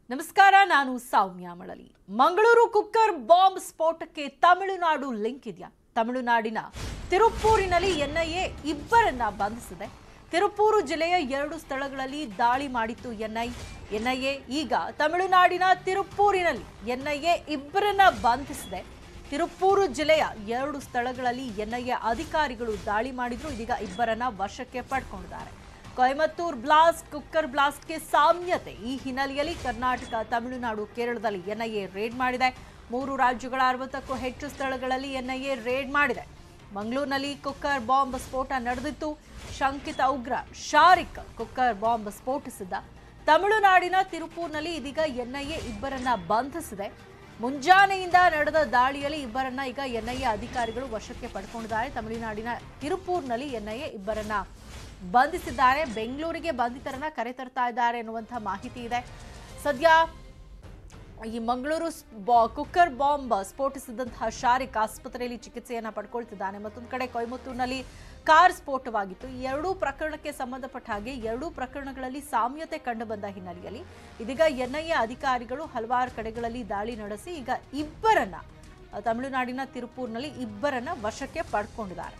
ನಮಸ್ಕಾರ, ನಾನು Soumya Malali. Mangaluru cooker bomb ಸ್ಫೋಟಕ್ಕೆ ತಮಿಳುನಾಡು ಲಿಂಕ್ ಇದೆಯಾ? ತಮಿಳುನಾಡಿನ ತಿರುಪ್ಪೂರಿನಲ್ಲಿ ಎನ್ಐಎ ಇಬ್ಬರನ್ನ ಬಂಧಿಸಿದೆ. ತಿರುಪ್ಪೂರು ಜಿಲ್ಲೆಯ 2 ಸ್ಥಳಗಳಲ್ಲಿ ದಾಳಿ ಮಾಡಿತ್ತು ಎನ್ಐಎ. ಈಗ ತಮಿಳುನಾಡಿನ ತಿರುಪ್ಪೂರಿನಲ್ಲಿ ಎನ್ಐಎ ಇಬ್ಬರನ್ನ ಬಂಧಿಸಿದೆ. ತಿರುಪ್ಪೂರು ಜಿಲ್ಲೆಯ 2 ಸ್ಥಳಗಳಲ್ಲಿ ಎನ್ಐಎ ಅಧಿಕಾರಿಗಳು ದಾಳಿ ಮಾಡಿದ್ರು. ಇದೀಗ ಇಬ್ಬರನ್ನ ವಶಕ್ಕೆ ಪಡ್ಕೊಂಡಿದ್ದಾರೆ. ಕೊಯಮತ್ತೂರು ಬ್ಲಾಸ್ಟ್, ಕುಕ್ಕರ್ ಬ್ಲಾಸ್ಟ್ಗೆ ಸಾಮ್ಯತೆ. ಈ ಹಿನ್ನೆಲೆಯಲ್ಲಿ ಕರ್ನಾಟಕ, ತಮಿಳುನಾಡು, ಕೇರಳದಲ್ಲಿ ಎನ್ಐಎ ರೇಡ್ ಮಾಡಿದೆ. 3 ರಾಜ್ಯಗಳ 60ಕ್ಕೂ ಹೆಚ್ಚು ಸ್ಥಳಗಳಲ್ಲಿ ಎನ್ಐಎ ರೇಡ್ ಮಾಡಿದೆ. ಮಂಗಳೂರಿನಲ್ಲಿ ಕುಕ್ಕರ್ ಬಾಂಬ್ ಸ್ಫೋಟ ನಡೆದಿತ್ತು. ಶಂಕಿತ ಉಗ್ರ ಶಾರಿಕ್ ಕುಕ್ಕರ್ ಬಾಂಬ್ ಸ್ಫೋಟಿಸಿದ್ದ. ತಮಿಳುನಾಡಿನ ತಿರುಪೂರ್ನಲ್ಲಿ ಇದೀಗ ಎನ್ಐಎ ಇಬ್ಬರನ್ನ ಬಂಧಿಸಿದೆ. ಮುಂಜಾನೆಯಿಂದ ನಡೆದ ದಾಳಿಯಲ್ಲಿ ಇಬ್ಬರನ್ನ ಈಗ ಎನ್ಐಎ ಅಧಿಕಾರಿಗಳು ವಶಕ್ಕೆ ಪಡ್ಕೊಂಡಿದ್ದಾರೆ. ತಮಿಳುನಾಡಿನ ತಿರುಪೂರ್ನಲ್ಲಿ ಎನ್ಐಎ ಇಬ್ಬರನ್ನ ಬಂಧಿಸಿದ್ದಾರೆ. ಬೆಂಗಳೂರಿಗೆ ಬಂಧಿತರನ್ನ ಕರೆತರ್ತಾ ಇದ್ದಾರೆ ಎನ್ನುವಂತಹ ಮಾಹಿತಿ ಇದೆ. ಸದ್ಯ ಈ ಮಂಗಳೂರು ಕುಕ್ಕರ್ ಬಾಂಬ್ ಸ್ಫೋಟಿಸಿದಂತಹ ಶಾರಿಕ್ ಆಸ್ಪತ್ರೆಯಲ್ಲಿ ಚಿಕಿತ್ಸೆಯನ್ನ ಪಡ್ಕೊಳ್ತಿದ್ದಾನೆ. ಮತ್ತೊಂದು ಕಡೆ ಕೊಯಮತ್ತೂರಿನಲ್ಲಿ ಕಾರ್ ಸ್ಫೋಟವಾಗಿತ್ತು. ಈ 2 ಪ್ರಕರಣಕ್ಕೆ ಸಂಬಂಧಪಟ್ಟ ಹಾಗೆ 2 ಪ್ರಕರಣಗಳಲ್ಲಿ ಸಾಮ್ಯತೆ ಕಂಡುಬಂದ ಹಿನ್ನೆಲೆಯಲ್ಲಿ ಇದೀಗ ಎನ್ಐಎ ಅಧಿಕಾರಿಗಳು ಹಲವಾರು ಕಡೆಗಳಲ್ಲಿ ದಾಳಿ ನಡೆಸಿ ಈಗ ಇಬ್ಬರನ್ನ ತಮಿಳುನಾಡಿನ ತಿರುಪೂರ್ನಲ್ಲಿ ಇಬ್ಬರನ್ನ ವಶಕ್ಕೆ ಪಡ್ಕೊಂಡಿದ್ದಾರೆ.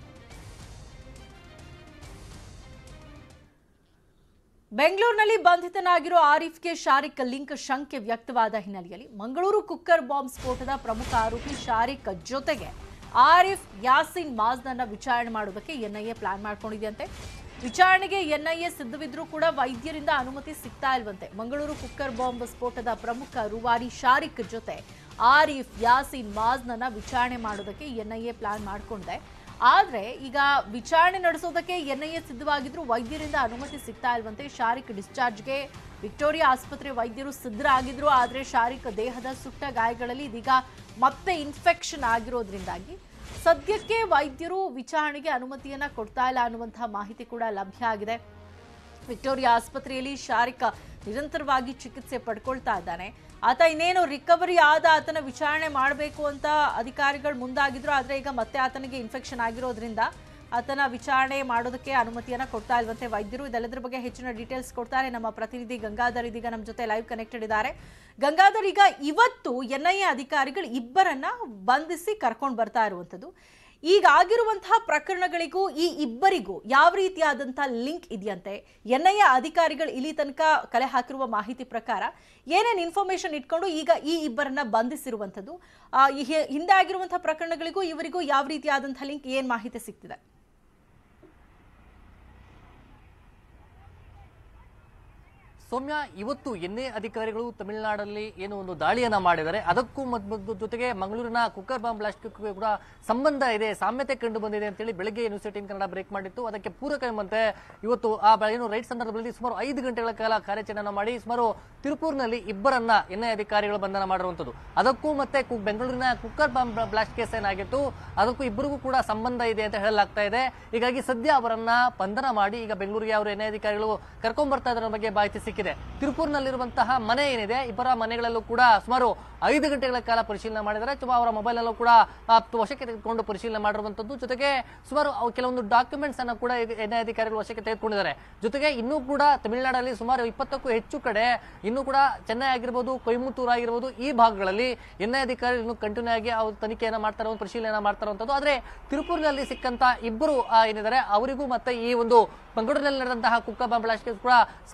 ಬೆಂಗಳೂರಿನಲ್ಲಿ ಬಂಧಿತನಾಗಿರೋ ಆರಿಫ್ಗೆ ಶಾರಿಕ್ ಲಿಂಕ್ ಶಂಕೆ ವ್ಯಕ್ತವಾದ ಹಿನ್ನೆಲೆಯಲ್ಲಿ ಮಂಗಳೂರು ಕುಕ್ಕರ್ ಬಾಂಬ್ ಸ್ಫೋಟದ ಪ್ರಮುಖ ಆರೋಪಿ ಶಾರಿಕ್ ಜೊತೆಗೆ ಆರಿಫ್ ಯಾಸಿನ್ ಮಾಜ್ನನ್ನ ವಿಚಾರಣೆ ಮಾಡೋದಕ್ಕೆ ಎನ್ಐಎ ಪ್ಲಾನ್ ಮಾಡ್ಕೊಂಡಿದೆಯಂತೆ. ವಿಚಾರಣೆಗೆ ಎನ್ಐಎ ಸಿದ್ಧವಿದ್ರೂ ಕೂಡ ವೈದ್ಯರಿಂದ ಅನುಮತಿ ಸಿಗ್ತಾ ಇಲ್ವಂತೆ. ಮಂಗಳೂರು ಕುಕ್ಕರ್ ಬಾಂಬ್ ಸ್ಫೋಟದ ಪ್ರಮುಖ ರೂವಾರಿ ಶಾರಿಕ್ ಜೊತೆ ಆರಿಫ್ ಯಾಸಿನ್ ಮಾಜ್ನನ್ನ ವಿಚಾರಣೆ ಮಾಡೋದಕ್ಕೆ ಎನ್ಐಎ ಪ್ಲಾನ್ ಮಾಡ್ಕೊಂಡಿದೆ. ಆದ್ರೆ ಈಗ ವಿಚಾರಣೆ ನಡೆಸೋದಕ್ಕೆ ಎನ್ಐಎ ಸಿದ್ಧವಾಗಿದ್ರು ವೈದ್ಯರಿಂದ ಅನುಮತಿ ಸಿಗ್ತಾ ಇಲ್ವಂತೆ. ಶಾರಿಕ್ ಡಿಸ್ಚಾರ್ಜ್ಗೆ ವಿಕ್ಟೋರಿಯಾ ಆಸ್ಪತ್ರೆ ವೈದ್ಯರು ಸಿದ್ಧರಾಗಿದ್ರು. ಆದ್ರೆ ಶಾರಿಕ್ ದೇಹದ ಸುಟ್ಟ ಗಾಯಗಳಲ್ಲಿ ಇದೀಗ ಮತ್ತೆ ಇನ್ಫೆಕ್ಷನ್ ಆಗಿರೋದ್ರಿಂದಾಗಿ ಸದ್ಯಕ್ಕೆ ವೈದ್ಯರು ವಿಚಾರಣೆಗೆ ಅನುಮತಿಯನ್ನ ಕೊಡ್ತಾ ಇಲ್ಲ ಅನ್ನುವಂತಹ ಮಾಹಿತಿ ಕೂಡ ಲಭ್ಯ ಆಗಿದೆ. ವಿಕ್ಟೋರಿಯಾ ಆಸ್ಪತ್ರೆಯಲ್ಲಿ ಶಾರಿಕ್ ನಿರಂತರವಾಗಿ ಚಿಕಿತ್ಸೆ ಪಡ್ಕೊಳ್ತಾ ಇದ್ದಾನೆ. ಆತ ಇನ್ನೇನು ರಿಕವರಿ ಆದ ಆತನ ವಿಚಾರಣೆ ಮಾಡಬೇಕು ಅಂತ ಅಧಿಕಾರಿಗಳು ಮುಂದಾಗಿದ್ರು. ಆದರೆ ಈಗ ಮತ್ತೆ ಆತನಿಗೆ ಇನ್ಫೆಕ್ಷನ್ ಆಗಿರೋದ್ರಿಂದ ಆತನ ವಿಚಾರಣೆ ಮಾಡೋದಕ್ಕೆ ಅನುಮತಿಯನ್ನ ಕೊಡ್ತಾ ಇಲ್ವಂತೆ ವೈದ್ಯರು. ಇದೆಲ್ಲದರ ಬಗ್ಗೆ ಹೆಚ್ಚಿನ ಡೀಟೇಲ್ಸ್ ಕೊಡ್ತಾರೆ ನಮ್ಮ ಪ್ರತಿನಿಧಿ ಗಂಗಾಧರ್. ಇದೀಗ ನಮ್ಮ ಜೊತೆ ಲೈವ್ ಕನೆಕ್ಟೆಡ್ ಇದ್ದಾರೆ. ಗಂಗಾಧರ್, ಈಗ ಇವತ್ತು ಎನ್ಐಎ ಅಧಿಕಾರಿಗಳು ಇಬ್ಬರನ್ನ ಬಂಧಿಸಿ ಕರ್ಕೊಂಡು ಬರ್ತಾ ಇರುವಂಥದ್ದು. ಈಗ ಆಗಿರುವಂತಹ ಪ್ರಕರಣಗಳಿಗೂ ಈ ಇಬ್ಬರಿಗೂ ಯಾವ ರೀತಿಯಾದಂತಹ ಲಿಂಕ್ ಇದೆಯಂತೆ? ಎನ್ಐಎ ಅಧಿಕಾರಿಗಳು ಇಲ್ಲಿ ತನಕ ಕಲೆ ಹಾಕಿರುವ ಮಾಹಿತಿ ಪ್ರಕಾರ ಏನೇನು ಇನ್ಫಾರ್ಮೇಶನ್ ಇಟ್ಕೊಂಡು ಈಗ ಈ ಇಬ್ಬರನ್ನ ಬಂಧಿಸಿರುವಂಥದ್ದು? ಹಿಂದೆ ಆಗಿರುವಂತಹ ಪ್ರಕರಣಗಳಿಗೂ ಇವರಿಗೂ ಯಾವ ರೀತಿಯಾದಂತಹ ಲಿಂಕ್, ಏನ್ ಮಾಹಿತಿ ಸಿಗ್ತಿದೆ? ಸೌಮ್ಯ, ಇವತ್ತು ಎನ್ಐಎ ಅಧಿಕಾರಿಗಳು ತಮಿಳುನಾಡಲ್ಲಿ ಏನು ಒಂದು ದಾಳಿಯನ್ನ ಮಾಡಿದ್ದಾರೆ, ಅದಕ್ಕೂ ಜೊತೆಗೆ ಮಂಗಳೂರಿನ ಕುಕ್ಕರ್ ಬಾಂಬ್ ಬ್ಲಾಸ್ಟ್ ಕೂಡ ಸಂಬಂಧ ಇದೆ, ಸಾಮ್ಯತೆ ಕಂಡು ಬಂದಿದೆ ಅಂತೇಳಿ ಬೆಳಗ್ಗೆ ನ್ಯೂಸ್ 18 ಕನ್ನಡ ಬ್ರೇಕ್ ಮಾಡಿತ್ತು. ಅದಕ್ಕೆ ಪೂರಕ ಎಂಬಂತೆ ಇವತ್ತು ಆ ಏನು ರೈಟ್ ಸಂದರ್ಭದಲ್ಲಿ ಸುಮಾರು 5 ಗಂಟೆಗಳ ಕಾಲ ಕಾರ್ಯಾಚರಣೆ ಮಾಡಿ ಸುಮಾರು ತಿರುಪೂರಿನಲ್ಲಿ ಇಬ್ಬರನ್ನ ಎನ್ಐಎ ಅಧಿಕಾರಿಗಳು ಬಂಧನ ಮಾಡಿರುವಂತದ್ದು. ಅದಕ್ಕೂ ಮತ್ತೆ ಬೆಂಗಳೂರಿನ ಕುಕ್ಕರ್ ಬಾಂಬ್ ಬ್ಲಾಸ್ಟ್ ಕೇಸ್ ಏನಾಗಿತ್ತು ಅದಕ್ಕೂ ಇಬ್ಬರಿಗೂ ಕೂಡ ಸಂಬಂಧ ಇದೆ ಅಂತ ಹೇಳಲಾಗ್ತಾ ಇದೆ. ಹೀಗಾಗಿ ಸದ್ಯ ಅವರನ್ನ ಬಂಧನ ಮಾಡಿ ಈಗ ಬೆಂಗಳೂರಿಗೆ ಅವರು ಎನ್ಐಎ ಅಧಿಕಾರಿಗಳು ಕರ್ಕೊಂಡ್ ಬರ್ತಾ ಇದ್ರ ಬಗ್ಗೆ ಮಾಹಿತಿ ಸಿಕ್ಕಿದೆ. ತಿರುಪೂರಿನಲ್ಲಿರುವಂತಹ ಮನೆ ಏನಿದೆ, ಇಬ್ಬರ ಮನೆಗಳಲ್ಲೂ ಕೂಡ ಸುಮಾರು 5 ಗಂಟೆಗಳ ಕಾಲ ಪರಿಶೀಲನೆ ಮಾಡಿದ್ದಾರೆ. ಅವರ ಮೊಬೈಲ್ ಅಲ್ಲೂ ಕೂಡ ವಶಕ್ಕೆ ತೆಗೆದುಕೊಂಡು ಪರಿಶೀಲನೆ ಮಾಡಿರುವಂತದ್ದು. ಜೊತೆಗೆ ಸುಮಾರು ಕೆಲವೊಂದು ಡಾಕ್ಯುಮೆಂಟ್ಸ್ ಅನ್ನು ಕೂಡ ಎನ್ಐಎ ಅಧಿಕಾರಿಗಳು ವಶಕ್ಕೆ ತೆಗೆದುಕೊಂಡಿದ್ದಾರೆ. ಜೊತೆಗೆ ಇನ್ನೂ ಕೂಡ ತಮಿಳುನಾಡಲ್ಲಿ ಸುಮಾರು 20ಕ್ಕೂ ಹೆಚ್ಚು ಕಡೆ, ಇನ್ನೂ ಕೂಡ ಚೆನ್ನೈ ಆಗಿರ್ಬೋದು, ಕೊಯಮತ್ತೂರು ಆಗಿರ್ಬೋದು, ಈ ಭಾಗಗಳಲ್ಲಿ ಎನ್ಐಎ ಅಧಿಕಾರಿಗಳು ಕಂಟಿನ್ಯೂ ಆಗಿ ಅವರು ತನಿಖೆಯನ್ನ ಮಾಡ್ತಾರೆ, ಪರಿಶೀಲನೆ ಮಾಡ್ತಾರಂತದ್ದು. ಆದ್ರೆ ತಿರುಪೂರಿನಲ್ಲಿ ಸಿಕ್ಕಂತ ಇಬ್ಬರು ಏನಿದ್ದಾರೆ ಅವರಿಗೂ ಮತ್ತೆ ಈ ಒಂದು ಮಂಗಳೂರಿನಲ್ಲಿ ನಡೆದಂತಹ ಕುಕ್ಕರ್ ಬಾಂಬ್ ಬ್ಲಾಸ್ಟ್ ಕೂಡ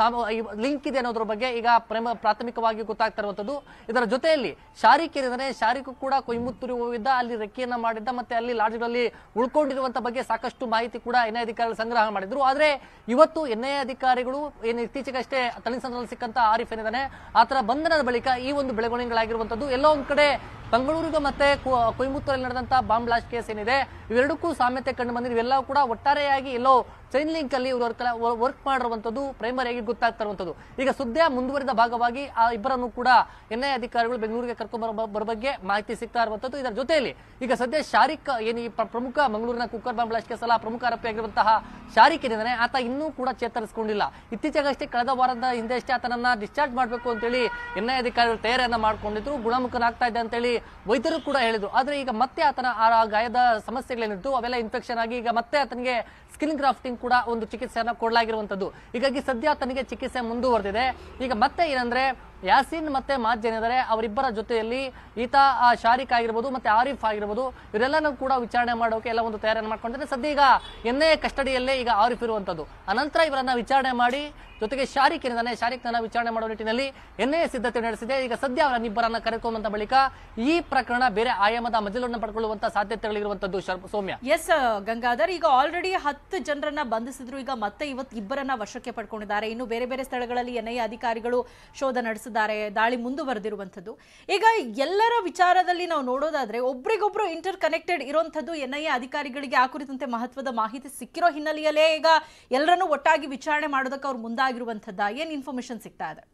ಲಿಂಕ್ ಇದೆ ಅನ್ನೋದ್ರ ಬಗ್ಗೆ ಈಗ ಪ್ರಾಥಮಿಕವಾಗಿ ಗೊತ್ತಾಗ್ತಾ ಇರುವಂತದ್ದು. ಇದರ ಜೊತೆಯಲ್ಲಿ ಶಾರಿಕ್ ಏನಿದ್ದಾರೆ, ಶಾರಿಕ್ ಕೂಡ ಕೊಯಮತ್ತೂರಿಗೆ ಹೋಗಿದ್ದ, ಅಲ್ಲಿ ರೆಕ್ಕೆಯನ್ನ ಮಾಡಿದ್ದ, ಮತ್ತೆ ಅಲ್ಲಿ ಲಾಡ್ಜ್ಗಳಲ್ಲಿ ಉಳ್ಕೊಂಡಿರುವಂತ ಬಗ್ಗೆ ಸಾಕಷ್ಟು ಮಾಹಿತಿ ಕೂಡ ಎನ್ಐಎ ಅಧಿಕಾರಿಗಳು ಸಂಗ್ರಹ ಮಾಡಿದ್ರು. ಆದ್ರೆ ಇವತ್ತು ಎನ್ಐಎ ಅಧಿಕಾರಿಗಳು ಏನು ಇತ್ತೀಚೆಗಷ್ಟೇ ತನಿಖೆಯಲ್ಲಿ ಸಿಕ್ಕಂತ ಆರಿಫ್ ಏನಿದ್ದಾನೆ ಆತರ ಬಂಧನದ ಬಳಿಕ ಈ ಒಂದು ಬೆಳವಣಿಗೆಗಳಾಗಿರುವಂತದ್ದು. ಎಲ್ಲೋ ಒಂದ್ ಕಡೆ ಬೆಂಗಳೂರಿಗೆ ಮತ್ತೆ ಕೊಯಮತ್ತೂರಲ್ಲಿ ನಡೆದಂತಹ ಬಾಂಬ್ ಬ್ಲಾಸ್ಟ್ ಕೇಸ್ ಏನಿದೆ ಇವೆರಡಕ್ಕೂ ಸಾಮ್ಯತೆ ಕಂಡು ಬಂದಿದೆ. ಇವೆಲ್ಲವೂ ಕೂಡ ಒಟ್ಟಾರೆಯಾಗಿ ಎಲ್ಲೋ ಚೈನ್ ಲಿಂಕ್ ಅಲ್ಲಿ ವರ್ಕ್ ಮಾಡಿರುವಂತದ್ದು ಪ್ರೈಮರಿಯಾಗಿ ಗೊತ್ತಾಗ್ತಾ ಇರುವಂತದ್ದು. ಈಗ ಸದ್ಯ ಮುಂದುವರಿದ ಭಾಗವಾಗಿ ಆ ಇಬ್ಬರನ್ನು ಕೂಡ ಎನ್ಐಎ ಅಧಿಕಾರಿಗಳು ಬೆಂಗಳೂರಿಗೆ ಕರ್ಕೊಂಡು ಬರೋ ಬಗ್ಗೆ ಮಾಹಿತಿ ಸಿಗ್ತಾ ಇರುವಂತದ್ದು. ಇದರ ಜೊತೆಯಲ್ಲಿ ಈಗ ಸದ್ಯ ಶಾರಿಕ್ ಏನು ಈ ಪ್ರಮುಖ ಮಂಗಳೂರಿನ ಕುಕ್ಕರ್ ಬಾಂಬ್ ಬ್ಲಾಸ್ಟ್ ಕೇಸ್ ಅಲ್ಲ ಪ್ರಮುಖ ಆರೋಪಿಯಾಗಿರುವಂತಹ ಶಾರಿಕ್ ಏನಿದ್ದಾನೆ ಆತ ಇನ್ನೂ ಕೂಡ ಚೇತರಿಸಿಕೊಂಡಿಲ್ಲ. ಇತ್ತೀಚೆಗಷ್ಟೇ ಕಳೆದ ವಾರದ ಹಿಂದೆ ಅಷ್ಟೇ ಆತನನ್ನ ಡಿಸ್ಚಾರ್ಜ್ ಮಾಡಬೇಕು ಅಂತೇಳಿ ಎನ್ಐಎ ಅಧಿಕಾರಿಗಳು ತಯಾರಿಯನ್ನ ಮಾಡ್ಕೊಂಡಿದ್ರು. ಗುಣಮುಖನಾಗ್ತಾ ಇದೆ ಅಂತೇಳಿ ವೈದ್ಯರು ಕೂಡ ಹೇಳಿದ್ರು. ಆದ್ರೆ ಈಗ ಮತ್ತೆ ಆತನ ಆ ಗಾಯದ ಸಮಸ್ಯೆಗಳೇನಿತ್ತು ಅವೆಲ್ಲ ಇನ್ಫೆಕ್ಷನ್ ಆಗಿ ಈಗ ಮತ್ತೆ ಆತನಿಗೆ ಸ್ಕಿನ್ ಗ್ರಾಫ್ಟಿಂಗ್ ಕೂಡ ಒಂದು ಚಿಕಿತ್ಸೆಯನ್ನು ಕೊಡಲಾಗಿರುವಂತದ್ದು. ಹೀಗಾಗಿ ಸದ್ಯ ತನಗೆ ಚಿಕಿತ್ಸೆ ಮುಂದುವರೆದಿದೆ. ಈಗ ಮತ್ತೆ ಏನಂದ್ರೆ ಯಾಸೀನ್ ಮತ್ತೆ ಮಾಜ್ ಏನಿದ್ದಾರೆ ಅವರಿಬ್ಬರ ಜೊತೆಯಲ್ಲಿ ಈತ ಶಾರಿಕ್ ಆಗಿರ್ಬೋದು ಮತ್ತೆ ಆರಿಫ್ ಆಗಿರ್ಬೋದು ಇವರೆಲ್ಲನೂ ಕೂಡ ವಿಚಾರಣೆ ಮಾಡೋಕೆ ಎಲ್ಲ ಒಂದು ತಯಾರಿಯನ್ನು ಮಾಡ್ಕೊಂಡಿದ್ದಾರೆ. ಸದ್ಯ ಈಗ ಎನ್ಐಎ ಕಸ್ಟಡಿಯಲ್ಲೇ ಈಗ ಆರಿಫ್ ಇರುವಂತದ್ದು. ಅನಂತರ ಇವರನ್ನ ವಿಚಾರಣೆ ಮಾಡಿ ಜೊತೆಗೆ ಶಾರಿಕ್ ಏನಿದ್ದಾನೆ ಶಾರಿಕ್ನ ವಿಚಾರಣೆ ಮಾಡುವ ನಿಟ್ಟಿನಲ್ಲಿ ಎನ್ಐಎ ಸಿದ್ಧತೆ ನಡೆಸಿದೆ. ಈಗ ಸದ್ಯ ಅವರನ್ನಿಬ್ಬರನ್ನ ಕರೆದುಕೊಂಡ ಬಳಿಕ ಈ ಪ್ರಕರಣ ಬೇರೆ ಆಯಾಮದ ಮಜಲನ್ನು ಪಡ್ಕೊಳ್ಳುವಂತ ಸಾಧ್ಯತೆಗಳಿರುವಂತದ್ದು ಸೌಮ್ಯ. ಎಸ್ ಗಂಗಾಧರ್, ಈಗ ಆಲ್ರೆಡಿ 10 ಜನರನ್ನ ಬಂಧಿಸಿದ್ರು. ಈಗ ಮತ್ತೆ ಇವತ್ತು ಇಬ್ಬರನ್ನ ವಶಕ್ಕೆ ಪಡ್ಕೊಂಡಿದ್ದಾರೆ. ಇನ್ನು ಬೇರೆ ಬೇರೆ ಸ್ಥಳಗಳಲ್ಲಿ ಎನ್ಐಎ ಅಧಿಕಾರಿಗಳು ಶೋಧ ನಡೆಸಿದ್ದಾರೆ. ದಾಳಿ ಮುಂದುವರೆದಿರುವಂತದ್ದು. ಈಗ ಎಲ್ಲರ ವಿಚಾರದಲ್ಲಿ ನಾವು ನೋಡೋದಾದ್ರೆ ಒಬ್ರಿಗೊಬ್ರು ಇಂಟರ್ ಕನೆಕ್ಟೆಡ್ ಇರುವಂತದ್ದು ಎನ್ಐಎ ಅಧಿಕಾರಿಗಳಿಗೆ ಆ ಕುರಿತಂತೆ ಮಹತ್ವದ ಮಾಹಿತಿ ಸಿಕ್ಕಿರೋ ಹಿನ್ನೆಲೆಯಲ್ಲೇ ಈಗ ಎಲ್ಲರನ್ನೂ ಒಟ್ಟಾಗಿ ವಿಚಾರಣೆ ಮಾಡೋದಕ್ಕೆ ಅವ್ರು ಮುಂದಾಗಿರುವಂತದ್ದ ಏನ್ ಇನ್ಫಾರ್ಮೇಶನ್ ಸಿಗ್ತಾ ಇದೆ?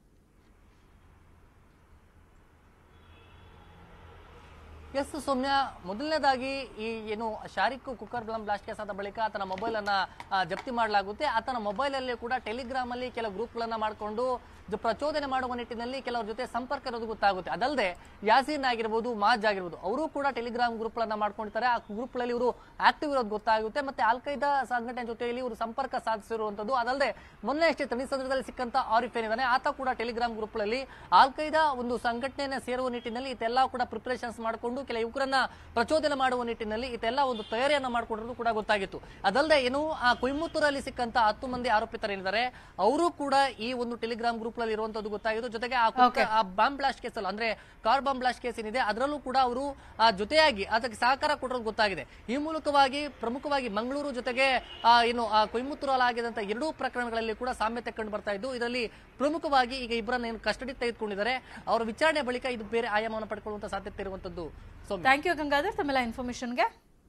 ಎಸ್ ಸೌಮ್ಯ, ಮೊದಲನೇದಾಗಿ ಈ ಏನು Shariq cooker bomb blast case ಆದ ಬಳಿಕ ಆತನ ಮೊಬೈಲ್ ಅನ್ನ ಜಪ್ತಿ ಮಾಡಲಾಗುತ್ತೆ. ಆತನ ಮೊಬೈಲ್ ಅಲ್ಲಿ ಕೂಡ ಟೆಲಿಗ್ರಾಮ್ ಅಲ್ಲಿ ಕೆಲವು ಗ್ರೂಪ್ ಗಳನ್ನ ಮಾಡಿಕೊಂಡು ಪ್ರಚೋದನೆ ಮಾಡುವ ನಿಟ್ಟಿನಲ್ಲಿ ಕೆಲವರ ಜೊತೆ ಸಂಪರ್ಕ ಇರೋದು ಗೊತ್ತಾಗುತ್ತೆ. ಅದಲ್ಲದೆ ಯಾಸೀನ್ ಆಗಿರ್ಬೋದು ಮಾಜ್ ಆಗಿರ್ಬೋದು ಅವರು ಕೂಡ ಟೆಲಿಗ್ರಾಮ್ ಗ್ರೂಪ್ ಗಳನ್ನ ಮಾಡ್ಕೊಂಡಿರ್ತಾರೆ. ಆ ಗ್ರೂಪ್ ಗಳಲ್ಲಿ ಇವರು ಆಕ್ಟಿವ್ ಇರೋದು ಗೊತ್ತಾಗುತ್ತೆ. ಮತ್ತೆ ಅಲ್ ಖೈದಾ ಸಂಘಟನೆ ಜೊತೆಯಲ್ಲಿ ಇವರು ಸಂಪರ್ಕ ಸಾಧಿಸಿರುವಂತದ್ದು. ಅದಲ್ಲದೆ ಮೊನ್ನೆ ಅಷ್ಟೇ ತನಿಸಂದ್ರದಲ್ಲಿ ಸಿಕ್ಕಂತ ಆರಿಫ್ ಏನಿದ್ದಾನೆ ಆತ ಕೂಡ ಟೆಲಿಗ್ರಾಮ್ ಗ್ರೂಪ್ ಗಳಲ್ಲಿ ಅಲ್ ಖೈದಾ ಒಂದು ಸಂಘಟನೆಯನ್ನ ಸೇರುವ ನಿಟ್ಟಿನಲ್ಲಿ ಇದೆಲ್ಲ ಕೂಡ ಪ್ರಿಪರೇಷನ್ಸ್ ಮಾಡಿಕೊಂಡು ಕೆಲ ಯುವಕರನ್ನ ಪ್ರಚೋದನೆ ಮಾಡುವ ನಿಟ್ಟಿನಲ್ಲಿ ಇದೆಲ್ಲ ಒಂದು ತಯಾರಿಯನ್ನ ಮಾಡಿಕೊಂಡಿರೋದು ಕೂಡ ಗೊತ್ತಾಗಿತ್ತು. ಅದಲ್ಲದೆ ಏನು ಆ ಕೊಯಮತ್ತೂರಲ್ಲಿ ಸಿಕ್ಕಂತ 10 ಮಂದಿ ಆರೋಪಿತರೇನಿದ್ದಾರೆ ಅವರು ಕೂಡ ಈ ಒಂದು ಟೆಲಿಗ್ರಾಮ್ ಗ್ರೂಪ್ ಗಳಲ್ಲಿ ಇರುವಂತದ್ದು ಗೊತ್ತಾಗಿತ್ತು. ಜೊತೆಗೆ ಆ ಬಾಂಬ್ ಬ್ಲಾಸ್ಟ್ ಕೇಸ್ ಅಲ್ಲ ಅಂದ್ರೆ ಕಾರ್ ಬಾಂಬ್ ಬ್ಲಾಸ್ಟ್ ಕೇಸ್ ಏನಿದೆ ಅದರಲ್ಲೂ ಕೂಡ ಅವರು ಜೊತೆಯಾಗಿ ಅದಕ್ಕೆ ಸಹಕಾರ ಕೊಟ್ಟಿರೋದು ಗೊತ್ತಾಗಿದೆ. ಈ ಮೂಲಕವಾಗಿ ಪ್ರಮುಖವಾಗಿ ಮಂಗಳೂರು ಜೊತೆಗೆ ಏನು ಕೊಯಮತ್ತೂರಲ್ಲಿ ಆಗಿದಂತ 2 ಪ್ರಕರಣಗಳಲ್ಲಿ ಕೂಡ ಸಾಮ್ಯತೆ ಕಂಡು ಬರ್ತಾ ಇದ್ದು. ಇದರಲ್ಲಿ ಪ್ರಮುಖವಾಗಿ ಈಗ ಇಬ್ಬರನ್ನ ಕಸ್ಟಡಿ ತೆಗೆದುಕೊಂಡಿದ್ದಾರೆ. ಅವರ ವಿಚಾರಣೆ ಬಳಿಕ ಇದು ಬೇರೆ ಆಯಾಮವನ್ನು ಪಡ್ಕೊಳ್ಳುವಂತ ಸಾಧ್ಯತೆ ಇರುವಂತದ್ದು. ಥ್ಯಾಂಕ್ ಯು ಗಂಗಾಧರ್ ತಮ್ಮೆಲ್ಲ ಇನ್ಫಾರ್ಮೇಶನ್ಗೆ.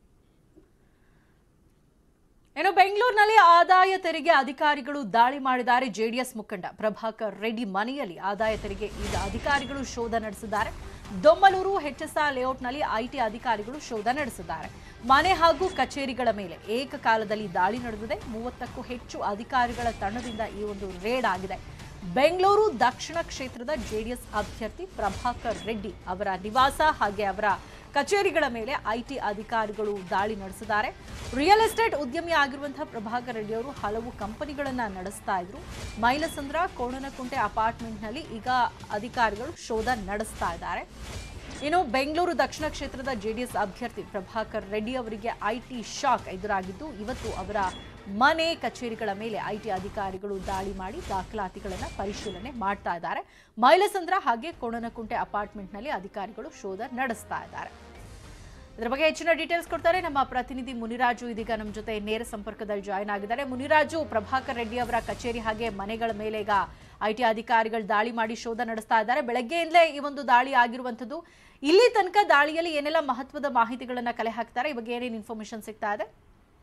ಇನ್ನು ಬೆಂಗಳೂರಿನಲ್ಲಿ ಆದಾಯ ತೆರಿಗೆ ಅಧಿಕಾರಿಗಳು ದಾಳಿ ಮಾಡಿದ್ದಾರೆ. ಜೆಡಿಎಸ್ ಮುಖಂಡ ಪ್ರಭಾಕರ್ ರೆಡ್ಡಿ ಮನೆಯಲ್ಲಿ ಆದಾಯ ತೆರಿಗೆ ಈಗ ಅಧಿಕಾರಿಗಳು ಶೋಧ ನಡೆಸಿದ್ದಾರೆ. ದೊಮ್ಮಲೂರು ಹೆಚ್ಎಸ್ಆರ್ ಲೇಔಟ್ನಲ್ಲಿ ಐಟಿ ಅಧಿಕಾರಿಗಳು ಶೋಧ ನಡೆಸಿದ್ದಾರೆ. ಮನೆ ಹಾಗೂ ಕಚೇರಿಗಳ ಮೇಲೆ ಏಕಕಾಲದಲ್ಲಿ ದಾಳಿ ನಡೆದಿದೆ. 30ಕ್ಕೂ ಹೆಚ್ಚು ಅಧಿಕಾರಿಗಳ ತಂಡದಿಂದ ಈ ಒಂದು ರೇಡ್ ಆಗಿದೆ. ಬೆಂಗಳೂರು ದಕ್ಷಿಣ ಕ್ಷೇತ್ರದ ಜೆಡಿಎಸ್ ಅಭ್ಯರ್ಥಿ ಪ್ರಭಾಕರ್ ರೆಡ್ಡಿ ಅವರ ನಿವಾಸ ಹಾಗೆ ಅವರ ಕಚೇರಿಗಳ ಮೇಲೆ ಐಟಿ ಅಧಿಕಾರಿಗಳು ದಾಳಿ ನಡೆಸಿದ್ದಾರೆ. ರಿಯಲ್ ಎಸ್ಟೇಟ್ ಉದ್ಯಮಿ ಆಗಿರುವಂತಹ ಪ್ರಭಾಕರ್ ರೆಡ್ಡಿ ಅವರು ಹಲವು ಕಂಪನಿಗಳನ್ನ ನಡೆಸ್ತಾ ಇದ್ರು. ಮೈಲಸಂದ್ರ ಕೋಣನಕುಂಟೆ ಅಪಾರ್ಟ್ಮೆಂಟ್ನಲ್ಲಿ ಈಗ ಅಧಿಕಾರಿಗಳು ಶೋಧ ನಡೆಸ್ತಾ ಇದ್ದಾರೆ. ಇನ್ನು ಬೆಂಗಳೂರು ದಕ್ಷಿಣ ಕ್ಷೇತ್ರದ ಜೆಡಿಎಸ್ ಅಭ್ಯರ್ಥಿ ಪ್ರಭಾಕರ್ ರೆಡ್ಡಿ ಅವರಿಗೆ ಐಟಿ ಶಾಕ್ ಎದುರಾಗಿದ್ದು ಇವತ್ತು ಅವರ ಮನೆ ಕಚೇರಿಗಳ ಮೇಲೆ ಐಟಿ ಅಧಿಕಾರಿಗಳು ದಾಳಿ ಮಾಡಿ ದಾಖಲಾತಿಗಳನ್ನು ಪರಿಶೀಲನೆ ಮಾಡ್ತಾ ಇದ್ದಾರೆ. ಮೈಲಸಂದ್ರ ಹಾಗೆ ಕೋಣನಕುಂಟೆ ಅಪಾರ್ಟ್ಮೆಂಟ್ನಲ್ಲಿ ಅಧಿಕಾರಿಗಳು ಶೋಧ ನಡೆಸ್ತಾ ಇದ್ದಾರೆ. ಇದರ ಬಗ್ಗೆ ಹೆಚ್ಚಿನ ಡೀಟೇಲ್ಸ್ ಕೊಡ್ತಾರೆ ನಮ್ಮ ಪ್ರತಿನಿಧಿ ಮುನಿರಾಜು. ಇದೀಗ ನಮ್ಮ ಜೊತೆ ನೇರ ಸಂಪರ್ಕದಲ್ಲಿ ಜಾಯ್ನ್ ಆಗಿದ್ದಾರೆ. ಮುನಿರಾಜು, ಪ್ರಭಾಕರ್ ರೆಡ್ಡಿ ಅವರ ಕಚೇರಿ ಹಾಗೆ ಮನೆಗಳ ಮೇಲೆ ಈಗ ಐಟಿ ಅಧಿಕಾರಿಗಳು ದಾಳಿ ಮಾಡಿ ಶೋಧ ನಡೆಸ್ತಾ ಇದ್ದಾರೆ. ಬೆಳಗ್ಗೆಯಿಂದಲೇ ಈ ಒಂದು ದಾಳಿ ಆಗಿರುವಂತದ್ದು. ಇಲ್ಲಿ ತನಕ ದಾಳಿಯಲ್ಲಿ ಏನೆಲ್ಲ ಮಹತ್ವದ ಮಾಹಿತಿಗಳನ್ನ ಕಲೆ ಹಾಕ್ತಾರೆ, ಈ ಬಗ್ಗೆ ಏನೇನು ಇನ್ಫಾರ್ಮೇಶನ್ ಸಿಗ್ತಾ ಇದೆ?